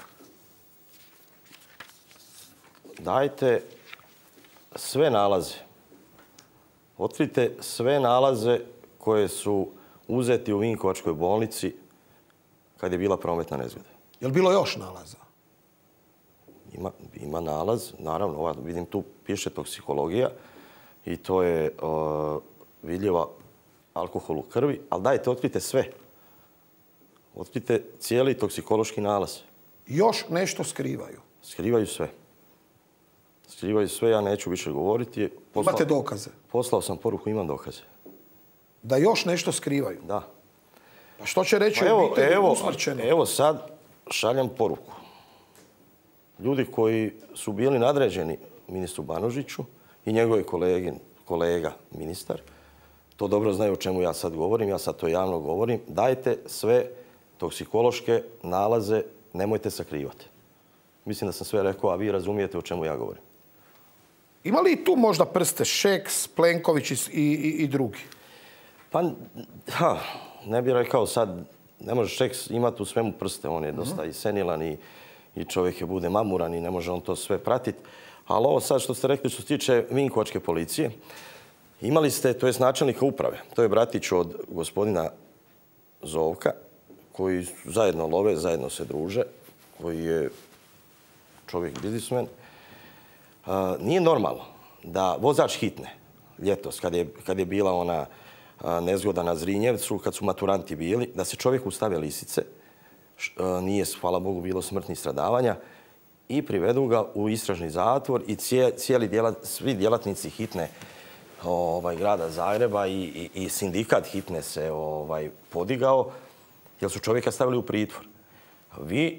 Dajte sve nalaze. Otkrite sve nalaze koje su uzeti u Vinkovačkoj bolnici kad je bila prometna nezgoda. Je li bilo još nalaza? Ima, ima nalaz, naravno, ova, vidim tu piše toksikologija i to je uh, vidljiva alkohol u krvi, ali dajte, otkrite sve. Otkrite cijeli toksikološki nalaz. Još nešto skrivaju. Skrivaju sve. Skrivaju sve, ja neću više govoriti. Poslao, Imate dokaze? Poslao sam poruku, imam dokaze. Da još nešto skrivaju? Da. Pa što će reći pa evo, obitelji evo, usmrćeno? Evo sad šaljem poruku. Ljudi koji su bili nadređeni ministru Banožiću i njegove kolege, kolega ministar, to dobro znaju o čemu ja sad govorim, ja sad to javno govorim, dajte sve toksikološke nalaze, nemojte sakrivati. Mislim da sam sve rekao, a vi razumijete o čemu ja govorim. Ima li tu možda prste Šeks, Plenković i, i, i drugi? Pa, ha, ne bih rekao sad, ne može Šeks imati u svemu prste, on je dosta mm-hmm. i senilan i, i čovjek je bude mamuran i ne može on to sve pratiti. Ali ovo sad što ste rekli što se tiče Vinkovačke policije, imali ste, to je načelnika uprave, to je bratić od gospodina Zovka, koji zajedno love, zajedno se druže, koji je čovjek biznismen. Uh, nije normalno da vozač hitne, ljetos, kad je, kad je bila ona uh, nezgoda na Zrinjevcu, kad su maturanti bili, da se čovjeku stave lisice, uh, nije, hvala Bogu, bilo smrtnih stradavanja, i privedu ga u istražni zatvor i cije, cijeli djelat, svi djelatnici hitne ovaj, grada Zagreba i, i, i sindikat hitne se ovaj, podigao, jer su čovjeka stavili u pritvor. Vi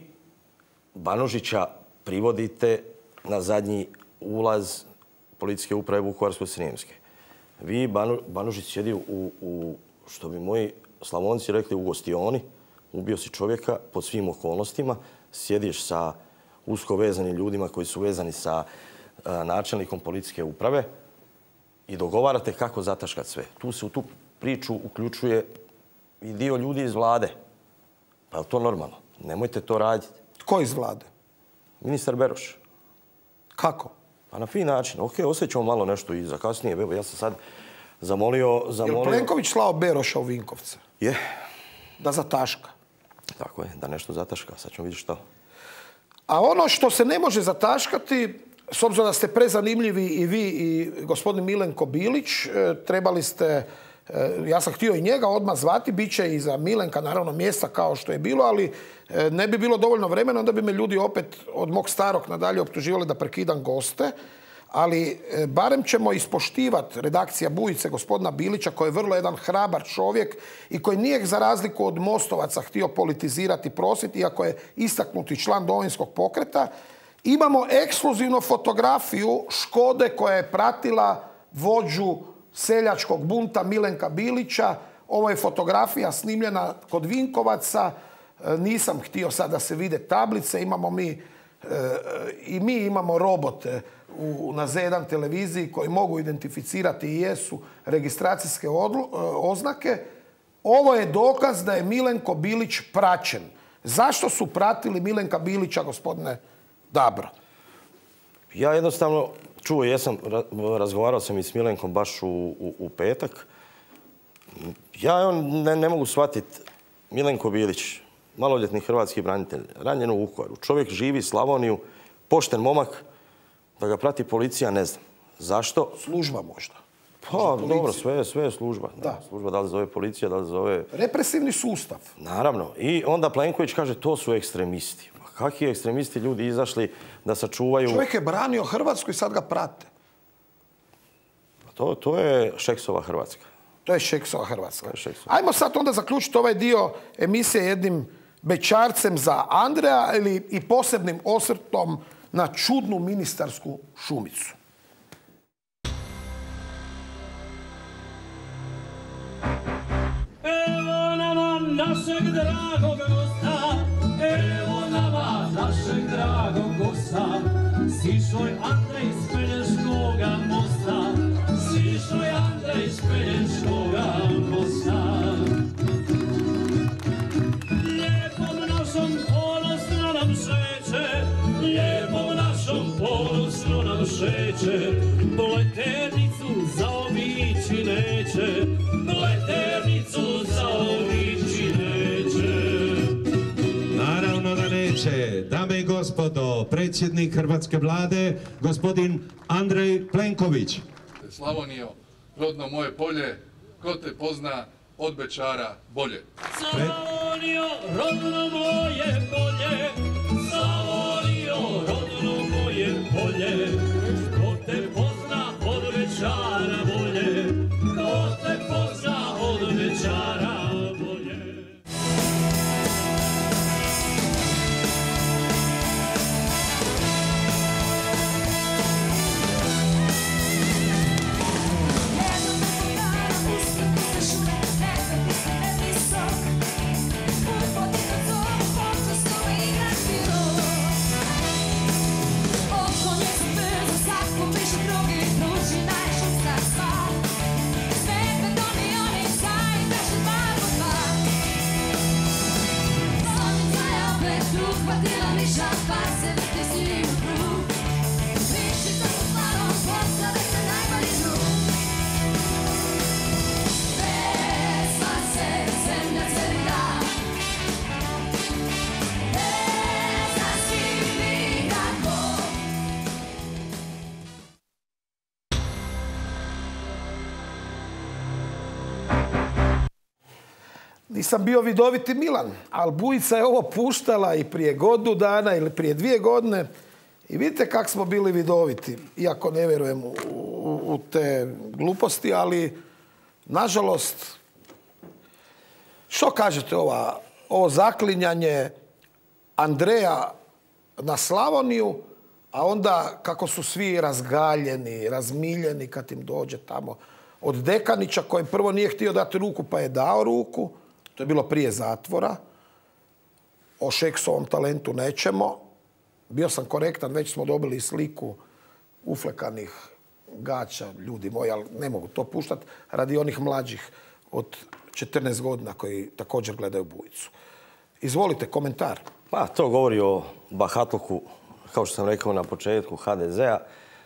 Banožića privodite na zadnji ulaz policijske uprave Vukovarsko-srijemske. Vi, Banu, Banožić sjedi u, u, što bi moji Slavonci rekli, u gostioni, ubio si čovjeka pod svim okolnostima, sjediš sa usko vezanim ljudima koji su vezani sa a, načelnikom policijske uprave i dogovarate kako zataškati sve. Tu se u tu priču uključuje i dio ljudi iz vlade. Pa je to normalno? Nemojte to raditi. Tko iz vlade? Ministar Beroš. Kako? Pa na fin način. Ok, osjećamo malo nešto i za kasnije. Evo, ja sam sad zamolio... zamolio... Je li Plenković slao Beroša u Vinkovce? Je. Da zataška? Tako je, da nešto zataška. Sad ćemo vidjeti što. A ono što se ne može zataškati, s obzirom da ste prezanimljivi i vi i gospodin Milenko Bilić, trebali ste... Ja sam htio i njega odmah zvati, bit će i za Milenka naravno mjesta kao što je bilo, ali ne bi bilo dovoljno vremena, onda bi me ljudi opet od mog starog nadalje optuživali da prekidam goste. Ali barem ćemo ispoštivati redakcija Bujice gospodina Bilića, koji je vrlo jedan hrabar čovjek i koji nije za razliku od Mostovaca htio politizirati prosvjed, iako je istaknuti član Domovinskog pokreta. Imamo ekskluzivnu fotografiju Škode koja je pratila vođu seljačkog bunta Milenka Bilića. Ovo je fotografija snimljena kod Vinkovaca. Nisam htio sad da se vide tablice. Imamo mi, e, i mi imamo robote u, na Z jedan televiziji koji mogu identificirati i jesu registracijske odlu, oznake. Ovo je dokaz da je Milenko Bilić praćen. Zašto su pratili Milenka Bilića, gospodine Dabro? Ja jednostavno čuo, jesam, razgovarao sam i s Milenkom baš u, u, u petak. Ja ne, ne mogu shvatiti, Milenko Bilić, maloljetni hrvatski branitelj, ranjen u Vukovaru, čovjek živi Slavoniju, pošten momak, da ga prati policija, ne znam. Zašto? Služba možda. Pa, dobro, sve, sve je služba. Da. Služba, da li zove policija, da li zove... Represivni sustav. Naravno. I onda Plenković kaže, to su ekstremisti. Kakvi ekstremisti ljudi izašli da sačuvaju... Čovjek je branio Hrvatsku i sad ga prate. To, to je Šeksova Hrvatska. To je Šeksova Hrvatska. Je Šeksova. Ajmo sad onda zaključiti ovaj dio emisije jednim bećarcem za Andreja ili i posebnim osvrtom na čudnu ministarsku šumicu. Evo nama našeg dragog gosta, evo nama našeg dragog gosta, sišoj Andrej s Pelješkoga mosta, sišoj Andrej s Pelješkoga mosta. Lijepom našom ponosno nam šeće, lijepom našom ponosno nam šeće, Pleternicu zaobići neće, Pleternicu zaobići neće. Naravno da neće. Dame i gospodo, predsjednik Hrvatske vlade, gospodin Andrej Plenković. Slavonijo, rodno moje polje, ko te pozna od Bećara bolje. Slavonijo, rodno moje polje, Slavonijo, rodno moje polje, ko te pozna od Bećara bolje, ko te pozna od Bećara bolje. Nisam bio vidoviti Milan, ali Bujica je ovo puštala i prije godinu dana ili prije dvije godine. I vidite kako smo bili vidoviti, iako ne vjerujem u, u, u te gluposti, ali nažalost, što kažete ova, ovo zaklinjanje Andreja na Slavoniju, a onda kako su svi razgaljeni, razmiljeni kad im dođe tamo od Dekanića kojem prvo nije htio dati ruku pa je dao ruku. To je bilo prije zatvora. O Šeksovom talentu nećemo. Bio sam korektan, već smo dobili sliku uflekanih gaća, ljudi moji, ali ne mogu to puštati radi onih mlađih od četrnaest godina koji također gledaju Bujicu. Izvolite, komentar. Pa, to govori o bahatluku, kao što sam rekao na početku, ha de zea,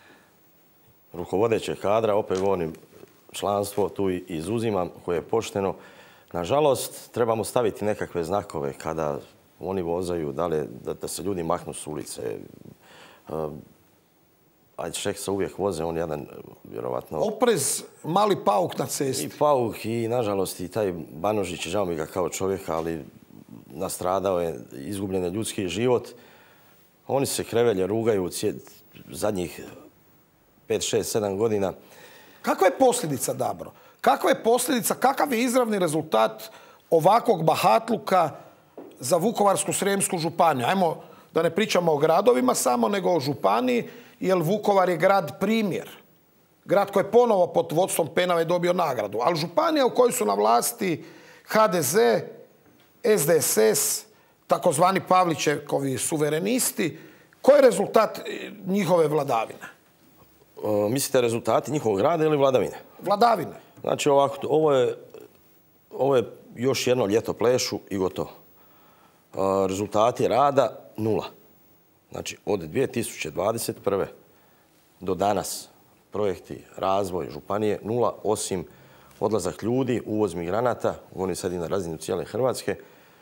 rukovodećeg kadra, opet govorim članstvo, tu izuzimam, koje je pošteno. Nažalost, trebamo staviti nekakve znakove kada oni vozaju, da, li, da, da se ljudi mahnu s ulice. Uh, ajde, Šeksa uvijek voze, on jedan, vjerovatno... Oprez, mali pauk na cesti. I pauk, i nažalost, i taj Banožić, žao mi ga kao čovjeka, ali nastradao je, izgubljen je ljudski život. Oni se krevelje rugaju zadnjih pet, šest, sedam godina. Kakva je posljedica, Dabro? Kakva je posljedica, kakav je izravni rezultat ovakvog bahatluka za Vukovarsko-srijemsku županiju? Ajmo da ne pričamo o gradovima samo, nego o županiji, jer Vukovar je grad primjer. Grad koji je ponovo pod vodstvom Penave dobio nagradu. Ali županija u kojoj su na vlasti ha de ze, es de es es, takozvani Pavličekovi suverenisti, koji je rezultat njihove vladavine? O, mislite rezultati njihovog rada ili vladavine? Vladavine. Znači ovako, ovo je, ovo je još jedno ljeto plešu i gotovo. O, rezultati rada nula. Znači od dvije tisuće dvadeset prve do danas projekti, razvoj županije nula, osim odlazak ljudi, uvoz migranata, oni sad i na razinu cijele Hrvatske,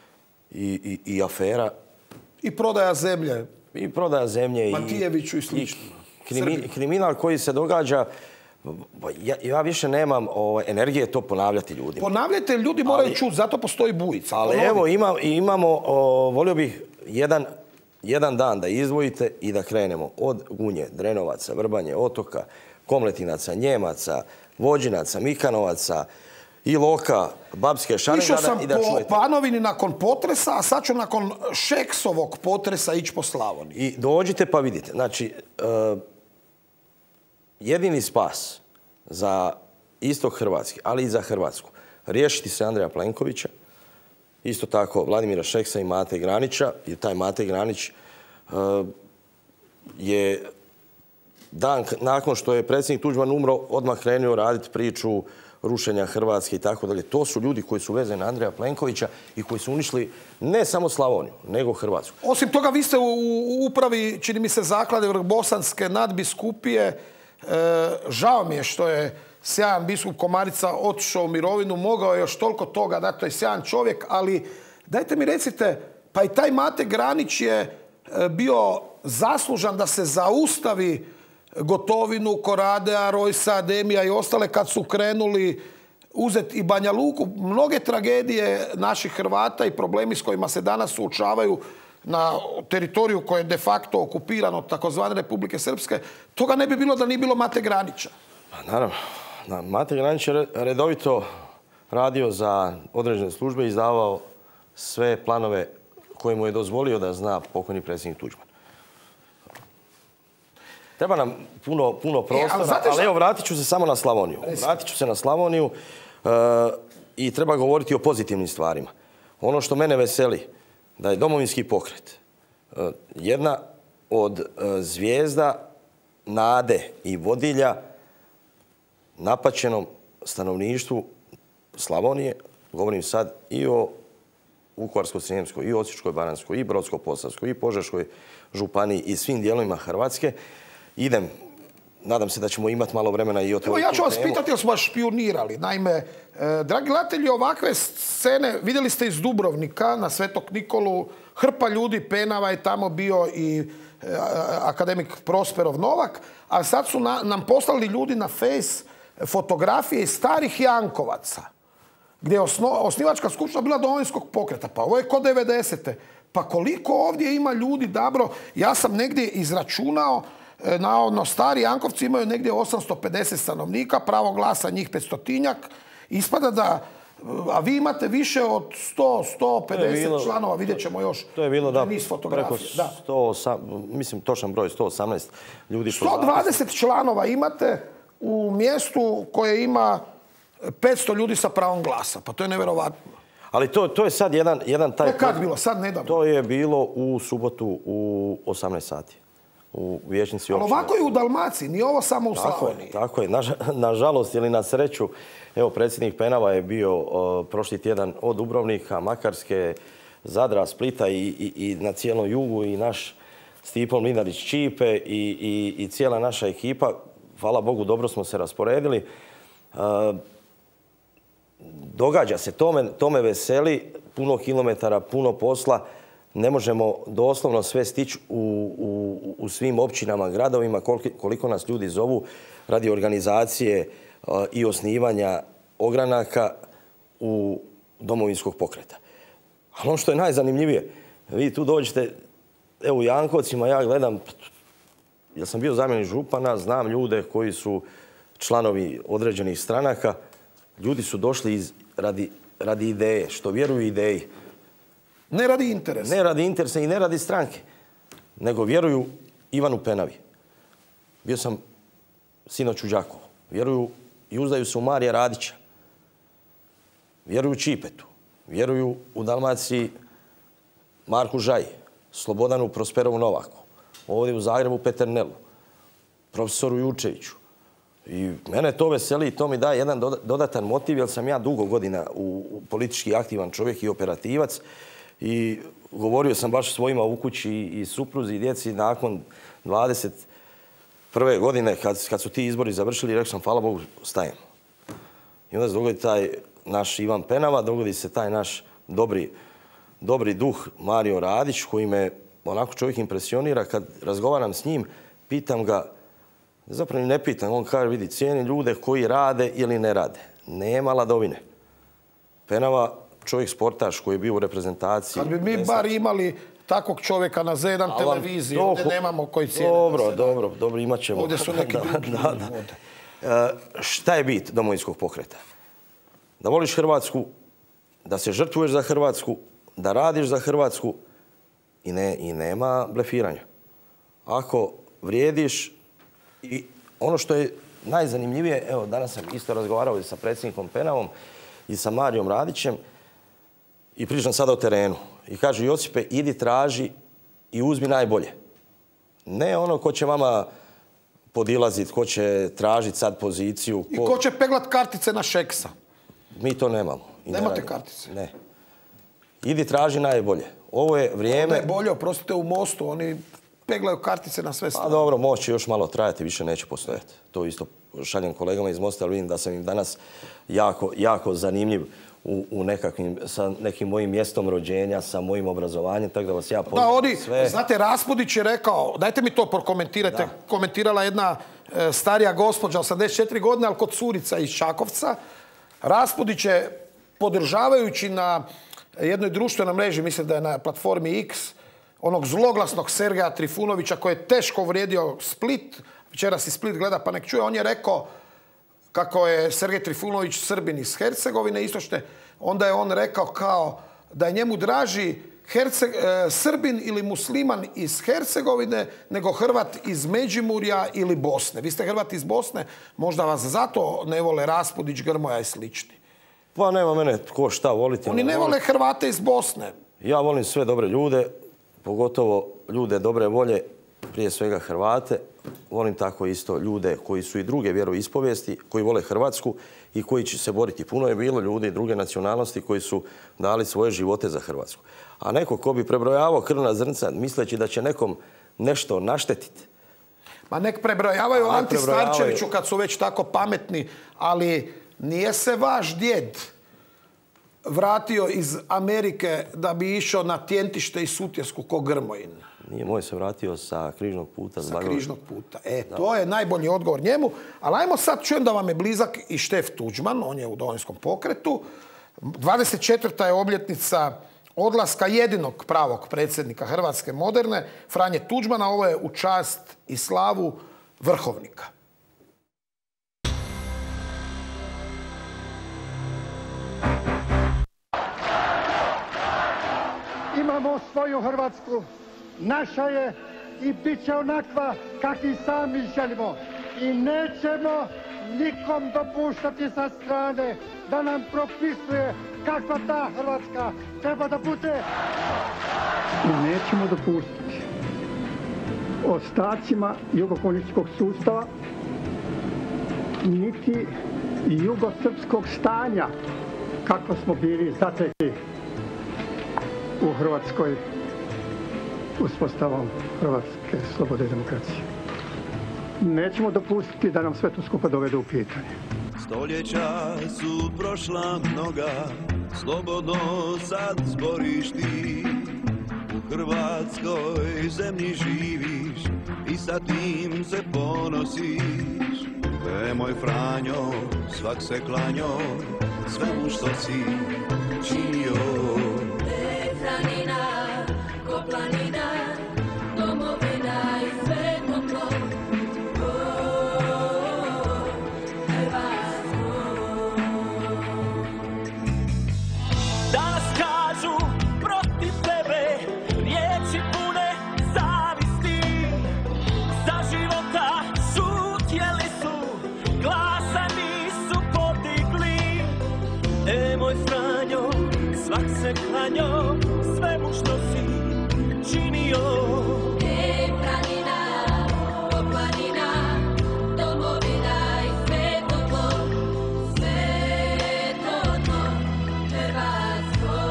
i, i, i afera. I prodaja zemlje. I prodaja zemlje. Matijeviću i, i slično. Krimi, kriminal koji se događa Ja, ja više nemam ovaj, energije to ponavljati ljudima. Ponavljajte, ljudi moraju ali, čuti, zato postoji bujica. Ali Ponovi. evo, ima, imamo, o, volio bih jedan, jedan dan da izdvojite i da krenemo od Gunje, Drenovaca, Vrbanje, Otoka, Komletinaca, Njemaca, Vođinaca, Mikanovaca, Iloka, Babske, Šarengada i da čujete. Išao sam po Banovini nakon potresa, a sad ću nakon Šeksovog potresa ići po Slavoniji. I dođite pa vidite. Znači, uh, jedini spas za istok Hrvatske, ali i za Hrvatsku, riješiti se Andreja Plenkovića, isto tako Vladimira Šeksa i Mate Granića, i taj Mate Granić uh, je dan nakon što je predsjednik Tuđman umro, odmah krenuo raditi priču rušenja Hrvatske i tako dalje. To su ljudi koji su vezani na Andreja Plenkovića i koji su uništili ne samo Slavoniju, nego Hrvatsku. Osim toga, vi ste u, u upravi, čini mi se, zaklade Vrhbosanske nadbiskupije. E, žao mi je što je sjajan biskup Komarica otišao u mirovinu. Mogao je još toliko toga, da to je sjajan čovjek, ali dajte mi recite, pa i taj Mate Granić je bio zaslužan da se zaustavi Gotovinu, Koradea, Rojsa, Ademija i ostale kad su krenuli uzeti i Banja Luku. Mnoge tragedije naših Hrvata i problemi s kojima se danas suočavaju na teritoriju koje je de facto okupirano od takozvane Republike Srpske, toga ne bi bilo da nije bilo Mate Granića. Pa, naravno. Mate Granić je redovito radio za određene službe i izdavao sve planove koje mu je dozvolio da zna pokojni predsjednik Tuđman. Treba nam puno, puno prostora, e, ali, ali evo vratit ću se samo na Slavoniju. Vratit ću se na Slavoniju uh, i treba govoriti o pozitivnim stvarima. Ono što mene veseli, da je Domovinski pokret uh, jedna od uh, zvijezda nade i vodilja napaćenom stanovništvu Slavonije. Govorim sad i o Vukovarsko-srijemskoj, i Osječko-baranjskoj, i Brodsko-posavskoj, i Požeškoj županiji i svim dijelovima Hrvatske. Idem, nadam se da ćemo imati malo vremena i o toj temu. Ja ću vas pitati, jel smo špionirali? Naime, eh, dragi gledatelji, ovakve scene vidjeli ste iz Dubrovnika na Svetog Nikolu. Hrpa ljudi, Penava je tamo bio i eh, akademik Prosperov Novak, a sad su na, nam poslali ljudi na Face fotografije iz starih Jankovaca, gdje je osno, osnivačka skupština bila Domovinskog pokreta. Pa ovo je kod devedesete. Pa koliko ovdje ima ljudi, dobro, ja sam negdje izračunao, navodno stari Jankovci imaju negdje osamsto pedeset stanovnika, pravo glasa njih petstotinjak. Ispada da, a vi imate više od sto do sto pedeset bilo, članova, vidjet ćemo još. To je bilo da preko sto, mislim točan broj, sto osamnaest ljudi. sto dvadeset članova imate u mjestu koje ima petsto ljudi sa pravom glasa. Pa to je nevjerovatno. Ali to, to je sad jedan, jedan taj... To je kad bilo? Sad nedavno. To je bilo u subotu u osamnaest sati. U vijećnici općine. Ali ovako je u Dalmaciji, nije ovo samo u Slavoniji. Tako je. Nažalost ili na sreću, evo, predsjednik Penava je bio uh, prošli tjedan od Dubrovnika, Makarske, Zadra, Splita i, i, i na cijelom jugu i naš Stipo Mlinarić Čipe i, i, i cijela naša ekipa. Hvala Bogu, dobro smo se rasporedili. Uh, događa se, to me, to me veseli, puno kilometara, puno posla. Ne možemo doslovno sve stići u, u, u svim općinama, gradovima, koliko, koliko nas ljudi zovu radi organizacije uh, i osnivanja ogranaka u Domovinskog pokreta. Ali ono što je najzanimljivije, vi tu dođete, evo u Jankovcima, ja gledam, jer sam bio zamjenik župana, znam ljude koji su članovi određenih stranaka. Ljudi su došli iz, radi, radi ideje, što vjeruju ideji. Ne radi interesa. Ne radi interesa i ne radi stranke, nego vjeruju Ivanu Penavi. Bio sam sinoć u Đakovu. Vjeruju i uzdaju se u Marija Radića. Vjeruju Čipetu. Vjeruju u Dalmaciji Marku Žaji, Slobodanu Prosperovu Novaku. Ovdje u Zagrebu Peternelu, profesoru Jučeviću. I mene to veseli i to mi daje jedan dodatan motiv, jer sam ja dugo godina u, u politički aktivan čovjek i operativac. I govorio sam baš svojima u kući i supruzi i djeci nakon dvadeset prve godine kad, kad su ti izbori završili, rekao sam hvala Bogu stajem. I onda se dogodi taj naš Ivan Penava, dogodi se taj naš dobri, dobri duh Mario Radić koji me onako čovjek impresionira. Kad razgovaram s njim, pitam ga Zapravo ne pitam, on kaže, vidi, cijeni ljude koji rade ili ne rade. Nema ladovine. Penava, čovjek sportaš koji je bio u reprezentaciji. Kad bi mi bar imali takvog čovjeka na Z jedan televiziji, ovdje nemamo koji cijene. Dobro, dobro, dobro, imat ćemo. Ovdje su neki drugi. Da, da. Šta je bit Domovinskog pokreta? Da voliš Hrvatsku, da se žrtvuješ za Hrvatsku, da radiš za Hrvatsku i, ne, i nema blefiranja. Ako vrijediš i ono što je najzanimljivije, evo danas sam isto razgovarao i sa predsjednikom Penavom i sa Marijom Radićem i pričam sada o terenu. I kaže, Josipe, idi traži i uzmi najbolje. Ne ono ko će vama podilaziti, ko će tražiti sad poziciju. Ko... I ko će peglat kartice na Šeksa. Mi to nemamo. I Nemate ne kartice? Ne. Idi traži najbolje. Ovo je vrijeme... Ovo je bolje, oprostite, u Mostu. Oni peglaju kartice na sve strane. A dobro, moć će još malo trajati, više neće postojati. To isto šaljem kolegama iz Mosta, ali vidim da sam im danas jako, jako zanimljiv u, u nekakvim, sa nekim mojim mjestom rođenja, sa mojim obrazovanjem, tako da vas ja pozivam da, oni, sve. Znate, Raspudić je rekao, dajte mi to prokomentirajte, da. Komentirala jedna e, starija gospođa, osamdeset četiri godine, ali kod curica iz Čakovca. Raspudić je, podržavajući na jednoj društvenoj mreži, mislim da je na platformi X, onog zloglasnog Sergeja Trifunovića koji je teško uvrijedio Split, večeras i Split gleda pa nek čuje, on je rekao kako je Sergej Trifunović Srbin iz Hercegovine istočne, onda je on rekao kao da je njemu draži Herce, e, Srbin ili musliman iz Hercegovine nego Hrvat iz Međimurja ili Bosne. Vi ste Hrvat iz Bosne, možda vas zato ne vole Raspudić, Grmoja i slični. Pa nema mene tko šta voliti. Oni ne vole Hrvate iz Bosne. Ja volim sve dobre ljude, pogotovo ljude dobre volje, prije svega Hrvate. Volim tako isto ljude koji su i druge vjeroispovijesti, koji vole Hrvatsku i koji će se boriti. Puno je bilo ljudi i druge nacionalnosti koji su dali svoje živote za Hrvatsku. A neko ko bi prebrojavao krvna zrnca misleći da će nekom nešto naštetiti. Ma nek prebrojavaju Anti Starčeviću kad su već tako pametni, ali nije se vaš djed vratio iz Amerike da bi išao na Tjentište i Sutjesku ko Grmojin. Nije, moj se vratio sa križnog puta. Sa križnog puta. E, da. To je najbolji odgovor njemu. Ali ajmo sad, čujem da vam je blizak i Štef Tuđman, on je u Domovinskom pokretu. dvadeset četvrta je obljetnica odlaska jedinog pravog predsjednika Hrvatske moderne, Franje Tuđmana. Ovo je u čast i slavu vrhovnika. Imamo svoju Hrvatsku, naša je i bit će onakva kakvi sami želimo. I nećemo nikom dopuštati sa strane da nam propisuje kakva ta Hrvatska treba da bude. I nećemo dopustiti ostacima jugokomunističkog sustava niti jugosrpskog stanja kako smo bili zatekli u Hrvatskoj uspostavom Hrvatske slobode i demokracije. Nećemo dopustiti da nam sve to skupa dovede u pitanje. Stoljeća su prošla mnoga, slobodno sad zboriš ti. U Hrvatskoj zemlji živiš i sa tim se ponosiš. E moj Franjo, svak se klanjo, svemu što si činio. Planina, ko planina, domovina i sveto tlo. Danas kažu protiv tebe riječi pune zavisti. Za života šutjeli su, glasa nisu podigli. E moj Franjo, svak se klanjo, svemu što si činio. E, planina, o planina, domovina i sveto tlo, sveto tlo, Hrvatsko.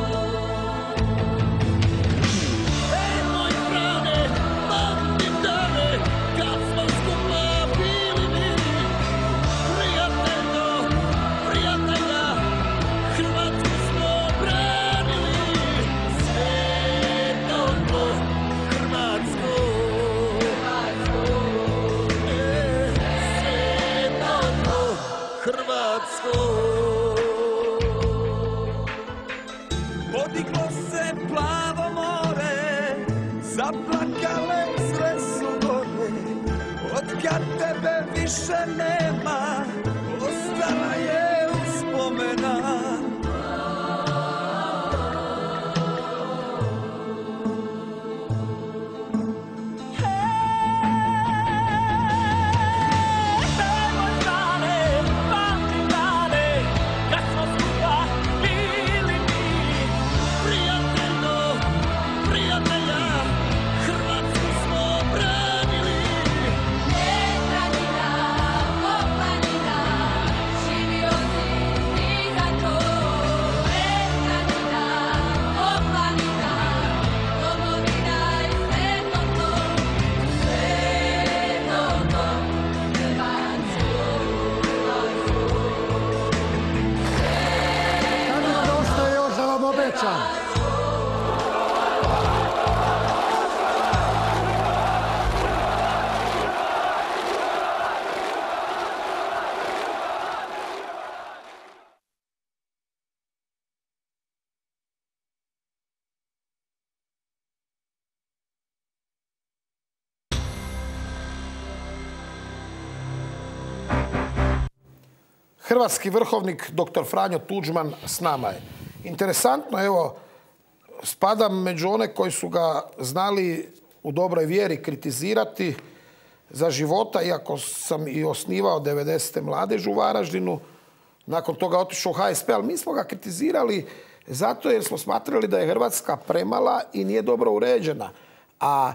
E, moj Frane, pamtim dane, kad smo skupa bili mi. Prijateljo, prijatelja, Hrvatsku smo branili. Sveto tlo, zaplakale sve su gore, otkad tebe više nema, ostala je uspomena. Hrvatski vrhovnik doktor Franjo Tuđman s nama je. Interesantno, evo, spadam među one koji su ga znali u dobroj vjeri kritizirati za života, iako sam i osnivao devedesete mladež u Varaždinu, nakon toga otišao u H S P, ali mi smo ga kritizirali zato jer smo smatrali da je Hrvatska premala i nije dobro uređena. A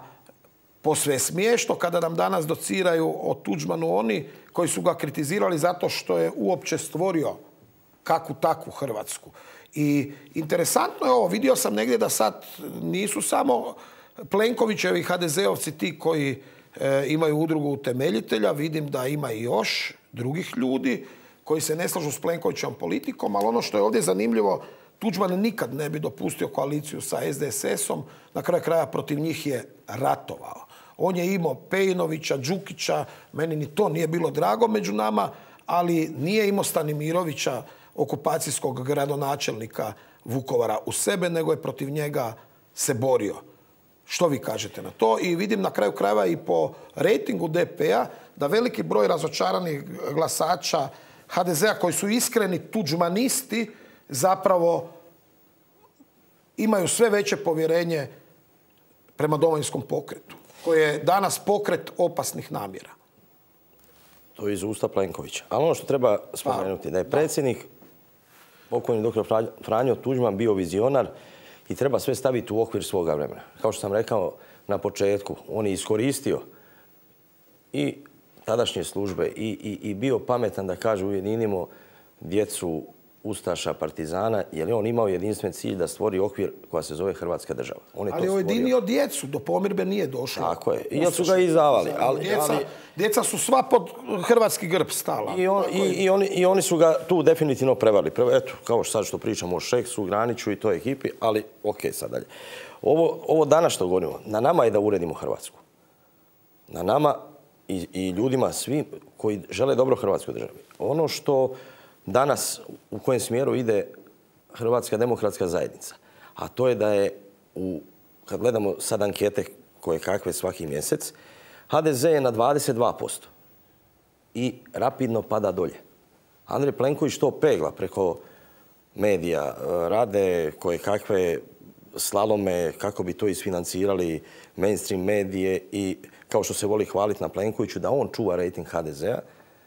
posve je smiješno kada nam danas dociraju o Tuđmanu oni koji su ga kritizirali zato što je uopće stvorio kakvu takvu Hrvatsku. I interesantno je ovo, vidio sam negdje da sad nisu samo Plenkovićevi ha de zeovci ti koji e, imaju udrugu utemeljitelja, vidim da ima i još drugih ljudi koji se ne slažu s Plenkovićevom politikom, ali ono što je ovdje zanimljivo, Tuđman nikad ne bi dopustio koaliciju sa es de es esom, na kraju kraja protiv njih je ratovao. On je imao Pejinovića, Đukića, meni ni to nije bilo drago među nama, ali nije imao Stanimirovića, okupacijskog gradonačelnika Vukovara u sebe, nego je protiv njega se borio. Što vi kažete na to? I vidim na kraju krajeva i po rejtingu de pe-a da veliki broj razočaranih glasača ha de zea koji su iskreni tuđmanisti zapravo imaju sve veće povjerenje prema Domovinskom pokretu, koji je danas pokret opasnih namjera. To je iz usta Plenkovića. Ali ono što treba spomenuti, da je predsjednik, pokojni doktor Franjo Tuđman, bio vizionar i treba sve staviti u okvir svoga vremena. Kao što sam rekao na početku, on je iskoristio i tadašnje službe i, i, i bio pametan da kaže ujedinimo djecu ustaša, partizana, jer je on imao jedinstven cilj da stvori okvir koja se zove Hrvatska država. On je ali je ujedinio djecu, do pomirbe nije došlo. Tako je, jer su ga izdavali. Ali, djeca, ali, djeca su sva pod hrvatski grb stala. I, on, i, i, oni, I oni su ga tu definitivno prevarili. Prvo, eto, kao sad što pričamo o Šeksu, Graniću i toj ekipi, ali ok, sad dalje. Ovo, ovo danas što govorimo, na nama je da uredimo Hrvatsku. Na nama i, i ljudima svim koji žele dobro Hrvatskoj državi. Ono što danas u kojem smjeru ide Hrvatska demokratska zajednica, a to je da je, u, kad gledamo sad ankete koje kakve svaki mjesec, ha de ze je na dvadeset dva posto i rapidno pada dolje. Andrej Plenković to pegla preko medija, rade koje kakve slalome, kako bi to isfinancirali mainstream medije i kao što se voli hvaliti na Plenkoviću, da on čuva rejting ha de zea.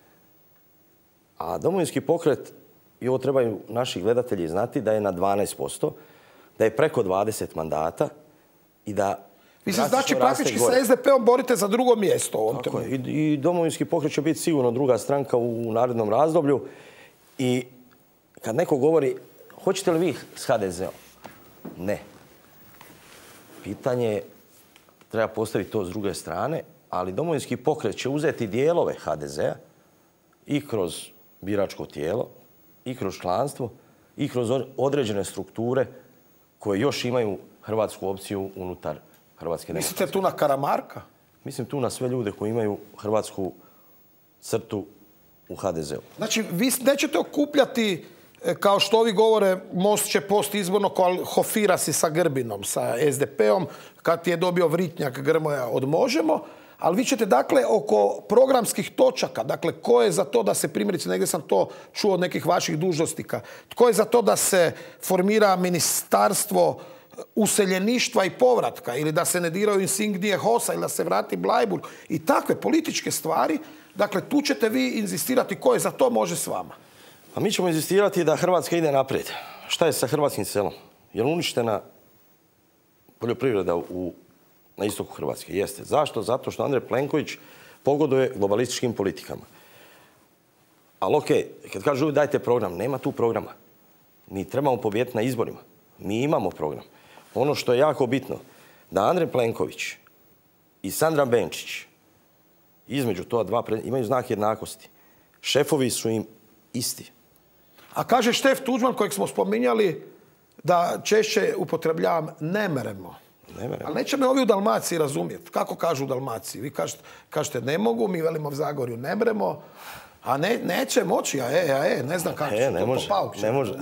A Domovinski pokret, i ovo trebaju naši gledatelji znati, da je na dvanaest posto, da je preko dvadeset mandata i da... Vi se znači praktički sa es de pe-om borite za drugo mjesto u ovom trenutku. I, I Domovinski pokret će biti sigurno druga stranka u narednom razdoblju. I kad neko govori, hoćete li vi s ha de zeom? Ne. Pitanje treba postaviti to s druge strane, ali Domovinski pokret će uzeti dijelove ha de zea i kroz biračko tijelo, i kroz članstvo, i kroz određene strukture koje još imaju hrvatsku opciju unutar Hrvatske demokratske. Mislite tu na Karamarka? Mislim tu na sve ljude koji imaju hrvatsku crtu u ha de zeu. Znači, vi nećete okupljati kao što ovi govore, Most će post izborno hofira si sa Grbinom, sa S D P-om, kad je dobio Vritnjak Grmoja od Možemo. Ali vi ćete, dakle, oko programskih točaka, dakle, ko je za to da se, primjerice, negdje sam to čuo od nekih vaših dužnosnika, tko je za to da se formira ministarstvo useljeništva i povratka, ili da se ne diraju insignije Hosa, ili da se vrati Blajburg, i takve političke stvari, dakle, tu ćete vi inzistirati ko je za to, može s vama. A mi ćemo inzistirati da Hrvatska ide naprijed. Šta je sa hrvatskim selom? Je li uništena poljoprivreda u na istoku Hrvatske? Jeste. Zašto? Zato što Andrej Plenković pogoduje globalističkim politikama. Ali okej, kad kažu dajte program, nema tu programa. Mi trebamo pobijediti na izborima. Mi imamo program. Ono što je jako bitno, da Andrej Plenković i Sandra Benčić između toga dva imaju znak jednakosti. Šefovi su im isti. A kaže Štef Tuđman, kojeg smo spominjali, da češće upotrebljavam ne meremo. Ali neće me ovi u Dalmaciji razumjeti. Kako kažu u Dalmaciji? Vi kažete, kažete ne mogu, mi velimo u Zagorju ne mremo, a ne, neće moći, a e, a e, ne znam kako. E, ne može, ne može.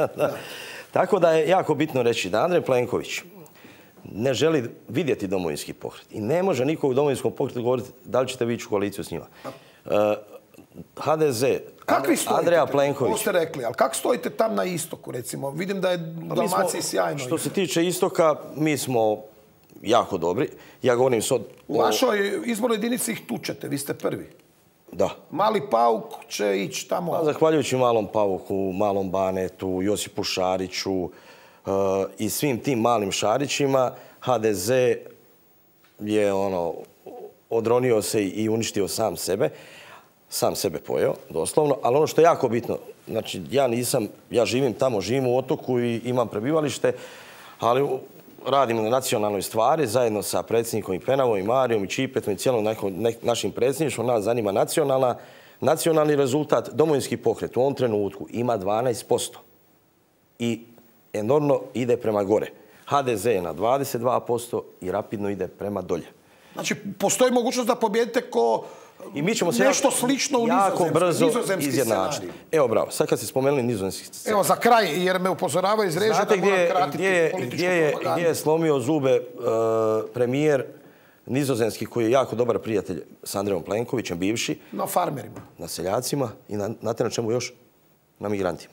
Tako da je jako bitno reći da Andrej Plenković ne želi vidjeti Domovinski pokret. I ne može niko u Domovinskom pokretu govoriti da li ćete vi ići u koaliciju s njima. Uh, H D Z, Andreja Plenković. To ste rekli, ali kako stojite tam na istoku, recimo? Vidim da je u Dalmaciji sjajno. Što se tiče istoka, mi smo jako dobri. Ja govorim sad... U vašoj izbornoj jedinici ih tučete, vi ste prvi. Da. Mali Pauk će ići tamo... Pa, zahvaljujući Malom Pauku, Malom Banetu, Josipu Šariću uh, i svim tim malim Šarićima, H D Z je ono, odronio se i uništio sam sebe. Sam sebe pojeo, doslovno, ali ono što je jako bitno, znači ja nisam, ja živim tamo, živim u Otoku i imam prebivalište, ali radim na nacionalnoj stvari zajedno sa predsjednikom i Penavom i Marijom i Čipetom i cijelom našim predsjedništvom. Nas zanima nacionalna, nacionalni rezultat. Domovinski pokret u ovom trenutku ima dvanaest posto i enormno ide prema gore. H D Z je na dvadeset dva posto i rapidno ide prema dolje. Znači, postoji mogućnost da pobijedite ko... I mi ćemo se nešto slično u jako brzo izjednačiti. Evo, bravo, sad kad ste spomenuli nizozemski scenarij. Evo, za kraj, jer me upozorava iz režije da moram kratiti političku propagandu. Gdje je slomio zube premijer nizozemski, koji je jako dobar prijatelj s Andrejom Plenkovićem, bivši? Na farmerima. Na seljacima i znate na čemu još? Na migrantima.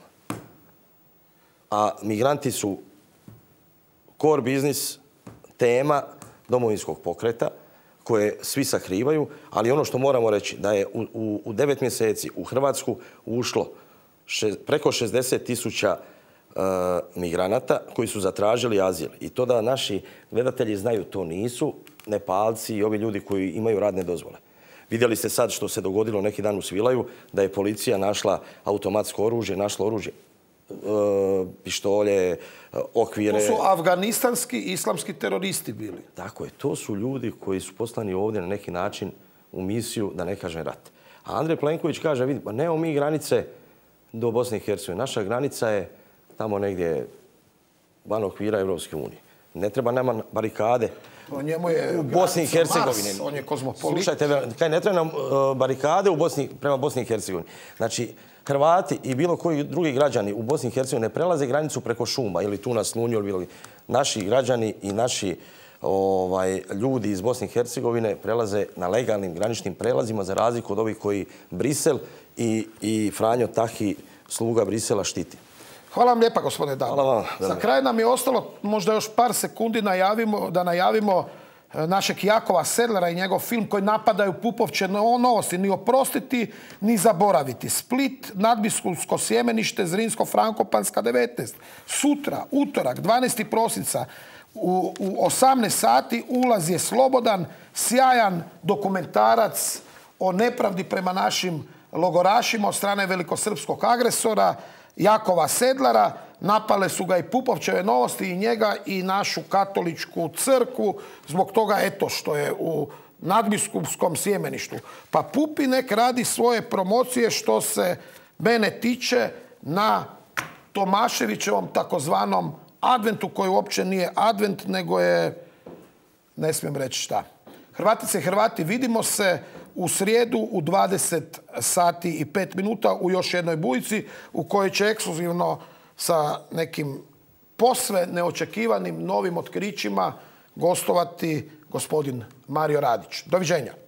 A migranti su core biznis tema Domovinskog pokreta, koje svi sakrivaju, ali ono što moramo reći da je u, u, u devet mjeseci u Hrvatsku ušlo še, preko šezdeset tisuća uh, migranata koji su zatražili azil. I to da naši gledatelji znaju, to nisu Nepalci i ovi ljudi koji imaju radne dozvole. Vidjeli ste sad što se dogodilo neki dan u Svilaju, da je policija našla automatsko oružje, našla oružje, uh, pištolje, okvire. To su afganistanski islamski teroristi bili. Tako je. To su ljudi koji su poslani ovdje na neki način u misiju, da ne kažem rat. A Andrej Plenković kaže, vidi, pa nemamo mi granice do Bosne i Hercegovine. Naša granica je tamo negdje van okvira Evropske unije. Ne treba nama barikade o njemu je u Bosni i Hercegovini. Mars, on je kozmopolit. Slušajte, kaj ne treba nam uh, barikade u Bosni, prema Bosni i Hercegovini. Znači, Hrvati i bilo koji drugi građani u Bosni i Hercegovini ne prelaze granicu preko šuma ili tu na Slunju ili bilo. Naši građani i naši ovaj, ljudi iz Bosne i Hercegovine prelaze na legalnim graničnim prelazima za razliku od ovih koji Brisel i, i Franjo Tahi, sluga Brisela, štiti. Hvala vam lijepa, gospodine Dabo. Hvala vam. Za kraj nam je ostalo možda još par sekundi najavimo, da najavimo našeg Jakova Sedlera i njegov film koji napadaju Pupovče novosti. Ni oprostiti, ni zaboraviti. Split, Nadbiskupsko sjemenište, Zrinsko-Frankopanska devetnaest. Sutra, utorak, dvanaesti prosinca, u, u osamnaest sati ulaz je slobodan, sjajan dokumentarac o nepravdi prema našim logorašima od strane velikosrpskog agresora Jakova Sedlara. Napale su ga i Pupovčeve novosti i njega i našu katoličku crkvu zbog toga, eto, što je u nadbiskupskom sjemeništu. Pa Pupi nek radi svoje promocije što se mene tiče na Tomaševićevom takozvanom adventu, koji uopće nije advent, nego je, ne smijem reći šta. Hrvatice i Hrvati, vidimo se u srijedu u dvadeset sati i pet minuta u još jednoj bujici u kojoj će ekskluzivno sa nekim posve neočekivanim novim otkrićima gostovati gospodin Mario Radić. Doviđenja.